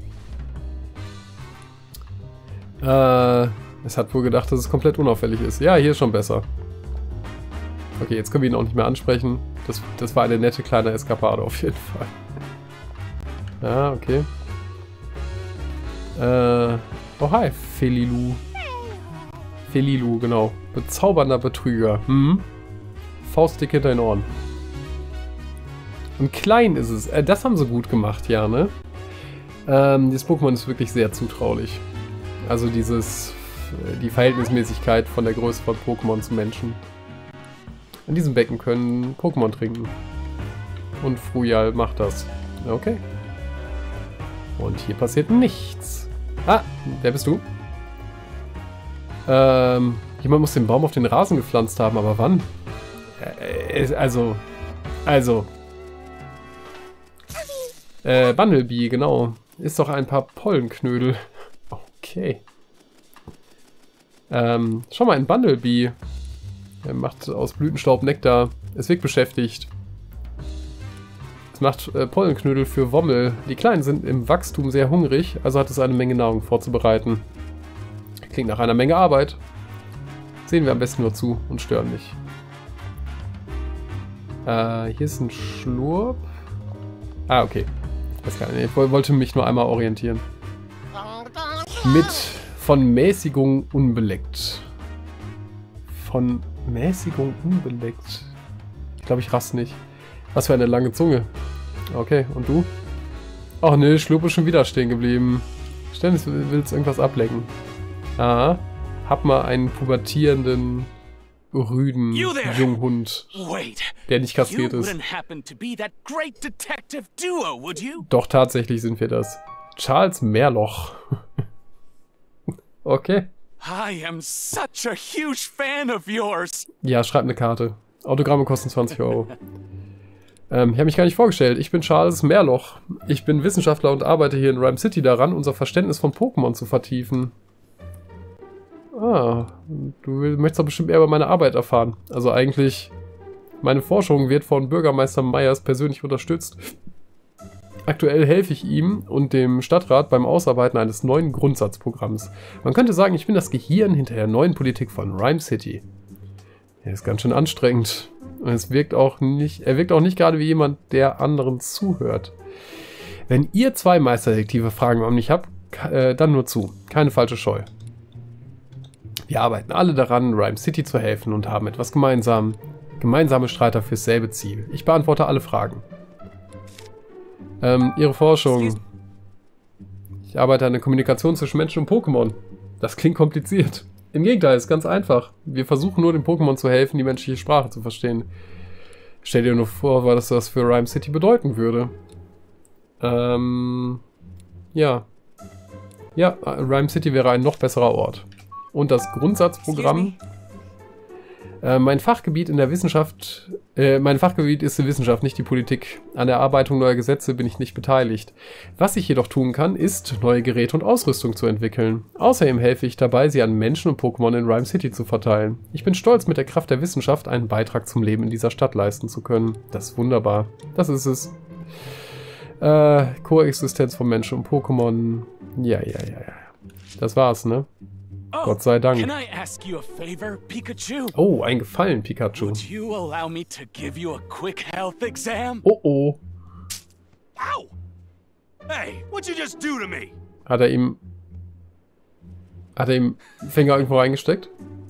Es hat wohl gedacht, dass es komplett unauffällig ist. Ja, hier ist schon besser. Okay, jetzt können wir ihn auch nicht mehr ansprechen. Das war eine nette kleine Eskapade auf jeden Fall. Ja, okay. Oh, hi, Felilu. Felilu, genau. Bezaubernder Betrüger. Faustdick hinter den Ohren. Und klein ist es. Das haben sie gut gemacht, ja, ne? Dieses Pokémon ist wirklich sehr zutraulich. Also die Verhältnismäßigkeit von der Größe von Pokémon zu Menschen. In diesem Becken können Pokémon trinken. Und Frujal macht das. Okay. Und hier passiert nichts. Ah, wer bist du? Jemand muss den Baum auf den Rasen gepflanzt haben, aber wann? Bumblebee, genau. Ist doch ein paar Pollenknödel. Okay. Schau mal, ein Bumblebee. Er macht aus Blütenstaub Nektar. Es wirkt beschäftigt. Es macht Pollenknödel für Wommel. Die Kleinen sind im Wachstum sehr hungrig, also hat es eine Menge Nahrung vorzubereiten. Klingt nach einer Menge Arbeit. Sehen wir am besten nur zu und stören nicht. Hier ist ein Schlurp. Ah, okay. Ich wollte mich nur einmal orientieren. Von Mäßigung unbeleckt. Von Mäßigung unbeleckt. Ich glaube, ich raste nicht. Was für eine lange Zunge. Okay, und du? Ach ne, Schlurp ist schon wieder stehen geblieben. Ständig willst du irgendwas ablecken. Ah, hab mal einen pubertierenden, rüden Junghund, der nicht kastriert ist. Doch, tatsächlich sind wir das. Charles Mehrloch. Okay. Ja, schreib eine Karte. Autogramme kosten 20 €. Ich habe mich gar nicht vorgestellt. Ich bin Charles Mehrloch. Ich bin Wissenschaftler und arbeite hier in Rhyme City daran, unser Verständnis von Pokémon zu vertiefen. Ah, du möchtest doch bestimmt eher über meine Arbeit erfahren. Also eigentlich, meine Forschung wird von Bürgermeister Myers persönlich unterstützt. Aktuell helfe ich ihm und dem Stadtrat beim Ausarbeiten eines neuen Grundsatzprogramms. Man könnte sagen, ich bin das Gehirn hinter der neuen Politik von Rhyme City. Er ist ganz schön anstrengend. Und er wirkt auch nicht gerade wie jemand, der anderen zuhört. Wenn ihr zwei Meisterdetektive Fragen an mich habt, dann nur zu. Keine falsche Scheu. Wir arbeiten alle daran, Rhyme City zu helfen und haben etwas gemeinsam. Gemeinsame Streiter fürs selbe Ziel. Ich beantworte alle Fragen. Ihre Forschung. Ich arbeite an der Kommunikation zwischen Menschen und Pokémon. Das klingt kompliziert. Im Gegenteil, ist ganz einfach. Wir versuchen nur den Pokémon zu helfen, die menschliche Sprache zu verstehen. Stell dir nur vor, was das für Rhyme City bedeuten würde. Ja. Ja, Rhyme City wäre ein noch besserer Ort. Und das Grundsatzprogramm Mein Fachgebiet ist die Wissenschaft, nicht die Politik. An der Erarbeitung neuer Gesetze bin ich nicht beteiligt. Was ich jedoch tun kann, ist, neue Geräte und Ausrüstung zu entwickeln. Außerdem helfe ich dabei, sie an Menschen und Pokémon in Rhyme City zu verteilen. Ich bin stolz, mit der Kraft der Wissenschaft einen Beitrag zum Leben in dieser Stadt leisten zu können. Das ist wunderbar. Das ist es. Koexistenz von Menschen und Pokémon. Ja. Das war's, ne? Gott sei Dank. Can I ask you a favor, Pikachu? Oh, ein Gefallen, Pikachu. Would you allow me to give you a quick health exam? Oh, oh. Ow! Hey, what'd you just do to me? Hat er ihm Finger irgendwo reingesteckt?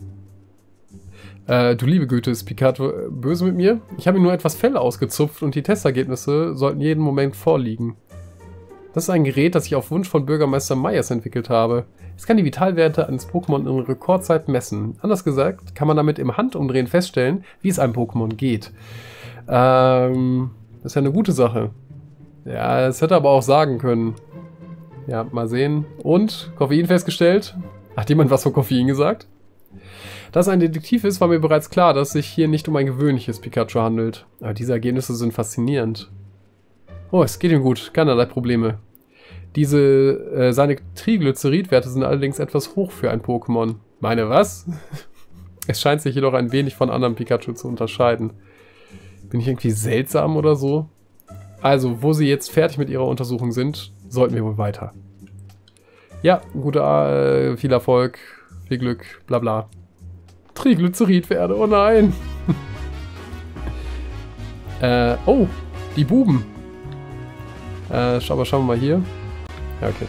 Du liebe Güte, ist Pikachu böse mit mir? Ich habe ihm nur etwas Fell ausgezupft und die Testergebnisse sollten jeden Moment vorliegen. Das ist ein Gerät, das ich auf Wunsch von Bürgermeister Myers entwickelt habe. Es kann die Vitalwerte eines Pokémon in Rekordzeit messen. Anders gesagt, kann man damit im Handumdrehen feststellen, wie es einem Pokémon geht. Das ist ja eine gute Sache. Ja, das hätte er aber auch sagen können. Ja, mal sehen. Und? Koffein festgestellt? Hat jemand was von Koffein gesagt? Dass ein Detektiv ist, war mir bereits klar, dass es sich hier nicht um ein gewöhnliches Pikachu handelt. Aber diese Ergebnisse sind faszinierend. Oh, es geht ihm gut. Keinerlei Probleme. Seine Triglyceridwerte sind allerdings etwas hoch für ein Pokémon. Meine was? Es scheint sich jedoch ein wenig von anderen Pikachu zu unterscheiden. Bin ich irgendwie seltsam oder so? Also, wo sie jetzt fertig mit ihrer Untersuchung sind, sollten wir wohl weiter. Ja, viel Erfolg, viel Glück, bla bla. Triglyceridwerte, oh nein! Oh, die Buben. Aber schauen wir mal hier. Ja, okay.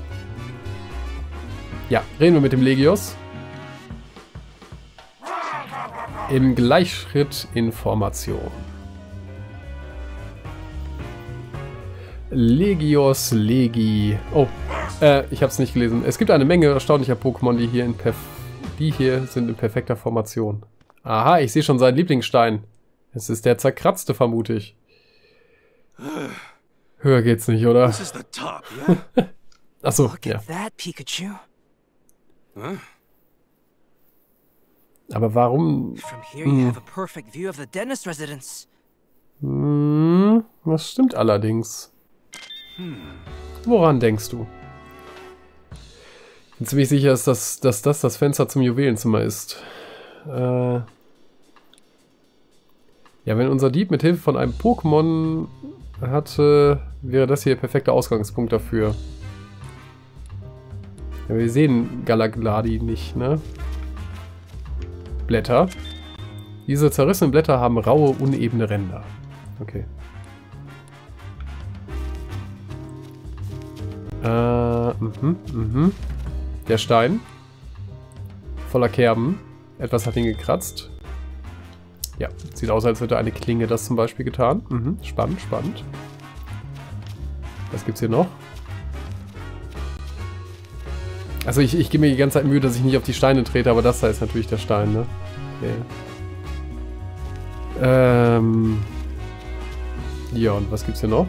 Ja, reden wir mit dem Legios. Im Gleichschritt Information. Legios Legi. Oh, ich habe es nicht gelesen. Es gibt eine Menge erstaunlicher Pokémon, die hier sind in perfekter Formation. Aha, ich sehe schon seinen Lieblingsstein. Es ist der zerkratzte, vermute ich. Höher geht's nicht, oder? This is the top, yeah? Achso, Look ja. at that, Pikachu. Huh? Aber warum? From here you have a perfect view of the dentist residence. Das stimmt allerdings. Woran denkst du? Ich bin ziemlich sicher, dass das Fenster zum Juwelenzimmer ist. Ja, wenn unser Dieb mit Hilfe von einem Pokémon hatte, wäre das hier der perfekte Ausgangspunkt dafür. Ja, wir sehen Galagladi nicht, ne? Blätter. Diese zerrissenen Blätter haben raue, unebene Ränder. Okay. Der Stein. Voller Kerben. Etwas hat ihn gekratzt. Ja, sieht aus, als hätte eine Klinge das zum Beispiel getan. Spannend, spannend. Was gibt's hier noch? Also ich gebe mir die ganze Zeit Mühe, dass ich nicht auf die Steine trete, aber das da ist natürlich der Stein, ne? Okay. Ja, und was gibt's hier noch?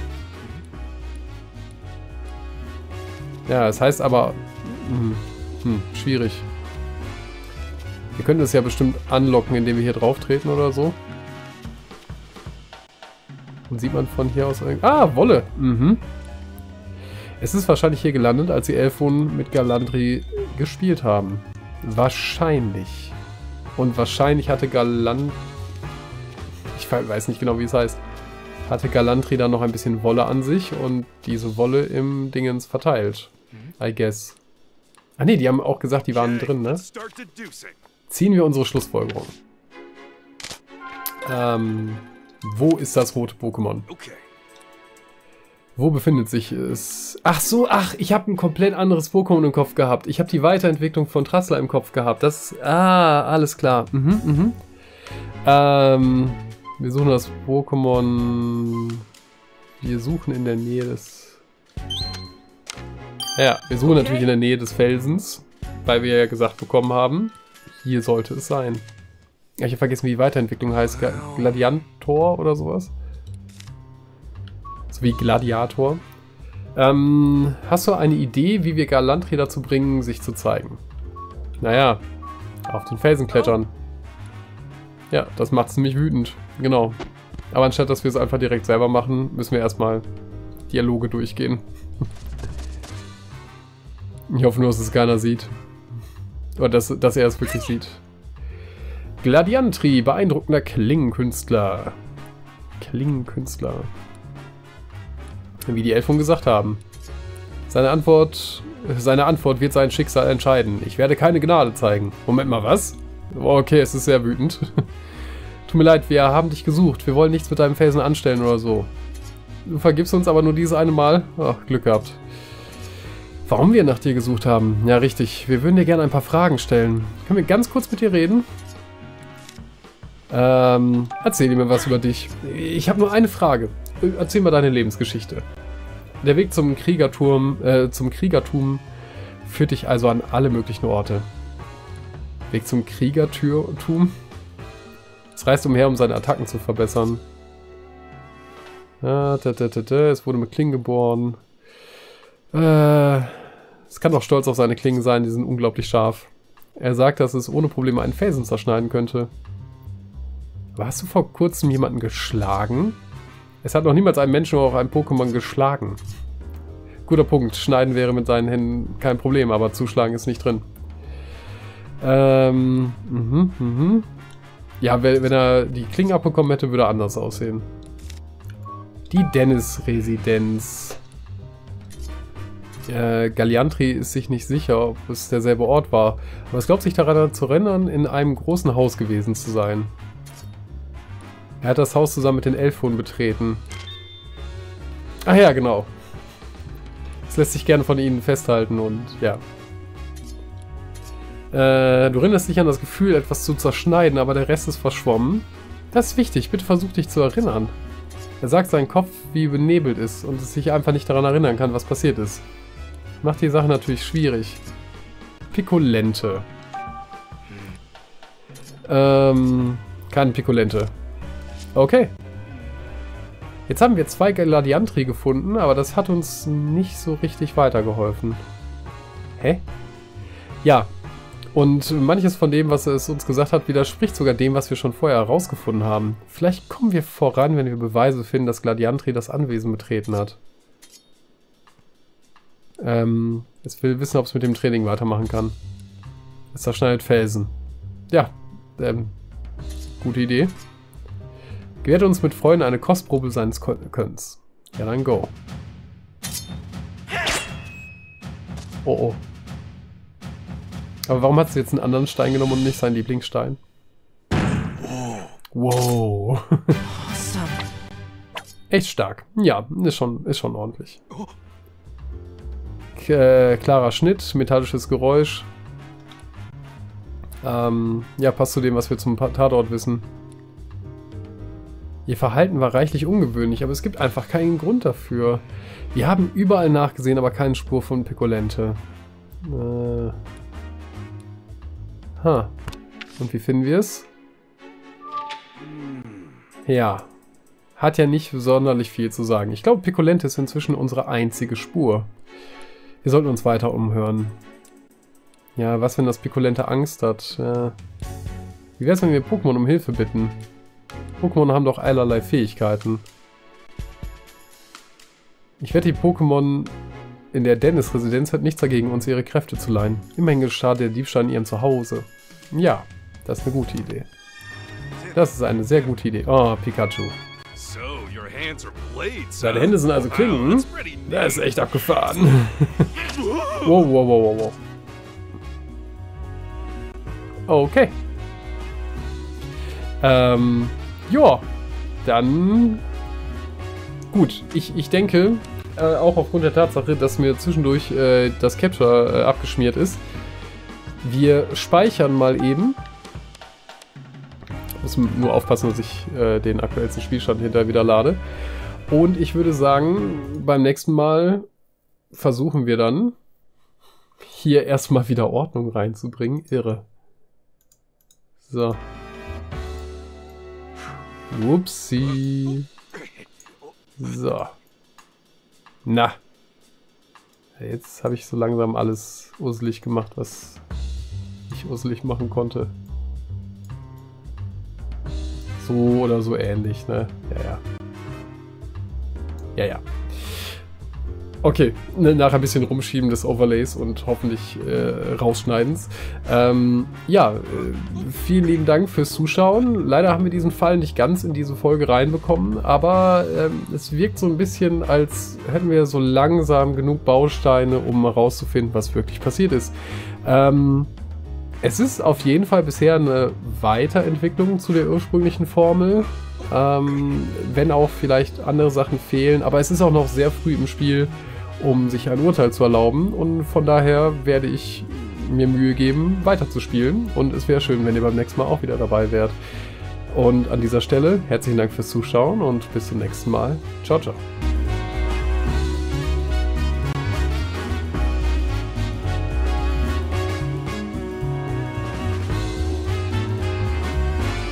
Ja, es heißt aber... schwierig. Wir können das ja bestimmt anlocken, indem wir hier drauf treten oder so. Und sieht man von hier aus... Ah, Wolle! Es ist wahrscheinlich hier gelandet, als die Elfon mit Galantry gespielt haben. Wahrscheinlich. Und wahrscheinlich hatte ich weiß nicht genau, wie es heißt. Hatte Galantry dann noch ein bisschen Wolle an sich und diese Wolle im Dingens verteilt. I guess. Ah ne, die haben auch gesagt, die waren drin, ne? Ziehen wir unsere Schlussfolgerung. Wo ist das rote Pokémon? Okay. Wo befindet sich es? Ach so, ich habe ein komplett anderes Pokémon im Kopf gehabt. Ich habe die Weiterentwicklung von Trassler im Kopf gehabt. Das ist... alles klar. Wir suchen das Pokémon... Wir suchen in der Nähe des... Ja, wir suchen natürlich in der Nähe des Felsens, weil wir ja gesagt bekommen haben, hier sollte es sein. Ja, ich habe vergessen, wie die Weiterentwicklung heißt. Gladiator oder sowas? So wie Gladiator. Hast du eine Idee, wie wir Galantry dazu bringen, sich zu zeigen? Naja, auf den Felsen klettern. Ja, das macht es ziemlich wütend. Genau. Aber anstatt, dass wir es einfach direkt selber machen, müssen wir erstmal Dialoge durchgehen. Ich hoffe nur, dass es keiner sieht. Oder dass er es wirklich sieht. Gladiantri, beeindruckender Klingenkünstler. Klingenkünstler. Wie die Elfen gesagt haben. Seine Antwort wird sein Schicksal entscheiden. Ich werde keine Gnade zeigen. Moment mal, was? Okay, es ist sehr wütend. Tut mir leid, wir haben dich gesucht. Wir wollen nichts mit deinem Felsen anstellen oder so. Du vergibst uns aber nur dieses eine Mal. Ach, Glück gehabt. Warum wir nach dir gesucht haben? Ja, richtig. Wir würden dir gerne ein paar Fragen stellen. Können wir ganz kurz mit dir reden? Erzähl mir was über dich. Ich habe nur eine Frage. Erzähl mal deine Lebensgeschichte. Der Weg zum Kriegertum führt dich also an alle möglichen Orte. Weg zum Kriegertum? Es reist umher, um seine Attacken zu verbessern. Es wurde mit Klingen geboren. Es kann auch stolz auf seine Klingen sein, die sind unglaublich scharf. Er sagt, dass es ohne Probleme einen Felsen zerschneiden könnte. Aber hast du vor kurzem jemanden geschlagen? Es hat noch niemals einen Menschen oder auch ein Pokémon geschlagen. Guter Punkt. Schneiden wäre mit seinen Händen kein Problem, aber zuschlagen ist nicht drin. Ja, wenn er die Klingen abbekommen hätte, würde er anders aussehen. Die Dennis-Residenz. Galliantri ist sich nicht sicher, ob es derselbe Ort war. Aber es glaubt sich daran zu erinnern, in einem großen Haus gewesen zu sein. Er hat das Haus zusammen mit den Elfhunden betreten. Ach ja, genau. Das lässt sich gerne von ihnen festhalten und ja. Du erinnerst dich an das Gefühl, etwas zu zerschneiden, aber der Rest ist verschwommen. Das ist wichtig, bitte versuch dich zu erinnern. Er sagt, sein Kopf wie benebelt ist und es sich einfach nicht daran erinnern kann, was passiert ist. Macht die Sache natürlich schwierig. Piccolente. Keine Piccolente. Okay. Jetzt haben wir 2 Gladiantri gefunden, aber das hat uns nicht so richtig weitergeholfen. Hä? Ja. Und manches von dem, was es uns gesagt hat, widerspricht sogar dem, was wir schon vorher herausgefunden haben. Vielleicht kommen wir voran, wenn wir Beweise finden, dass Gladiantri das Anwesen betreten hat. Es will wissen, ob es mit dem Training weitermachen kann. Es zerschneidet Felsen. Ja, gute Idee. Gewährt uns mit Freunden eine Kostprobe seines Könnens. Ja, dann go. Oh, oh. Aber warum hat sie jetzt einen anderen Stein genommen und nicht seinen Lieblingsstein? Wow. Echt stark. Ja, ist schon ordentlich. Klarer Schnitt, metallisches Geräusch. Ja, passt zu dem, was wir zum Tatort wissen. Ihr Verhalten war reichlich ungewöhnlich, aber es gibt einfach keinen Grund dafür. Wir haben überall nachgesehen, aber keine Spur von Piccolente. Und wie finden wir es? Ja. Hat ja nicht sonderlich viel zu sagen. Ich glaube, Piccolente ist inzwischen unsere einzige Spur. Wir sollten uns weiter umhören. Ja, was, wenn das Piccolente Angst hat? Wie wäre es, wenn wir Pokémon um Hilfe bitten? Pokémon haben doch allerlei Fähigkeiten. Ich wette, die Pokémon in der Dennis-Residenz hat nichts dagegen, uns ihre Kräfte zu leihen. Immerhin geschadet der Diebstahl in ihrem Zuhause. Ja, das ist eine gute Idee. Das ist eine sehr gute Idee. Oh, Pikachu. Deine Hände sind also Klingen? Das ist echt abgefahren. Wow, wow, wow, wow, wow. Okay. Ja, dann... Gut, ich denke, auch aufgrund der Tatsache, dass mir zwischendurch das Capture abgeschmiert ist, wir speichern mal eben. Ich muss nur aufpassen, dass ich den aktuellsten Spielstand hinterher wieder lade. Und ich würde sagen, beim nächsten Mal versuchen wir dann, hier erstmal wieder Ordnung reinzubringen. Irre. So. Upsi. So. Na. Jetzt habe ich so langsam alles usselig gemacht, was ich usselig machen konnte. so oder so ähnlich, ne? Ja. Okay, nachher ein bisschen rumschieben des Overlays und hoffentlich rausschneidens. Vielen lieben Dank fürs Zuschauen. Leider haben wir diesen Fall nicht ganz in diese Folge reinbekommen, aber es wirkt so ein bisschen, als hätten wir so langsam genug Bausteine, um herauszufinden, was wirklich passiert ist. Es ist auf jeden Fall bisher eine Weiterentwicklung zu der ursprünglichen Formel, wenn auch vielleicht andere Sachen fehlen, aber es ist auch noch sehr früh im Spiel, um sich ein Urteil zu erlauben, und von daher werde ich mir Mühe geben, weiterzuspielen, und es wäre schön, wenn ihr beim nächsten Mal auch wieder dabei wärt. Und an dieser Stelle herzlichen Dank fürs Zuschauen und bis zum nächsten Mal. Ciao, ciao.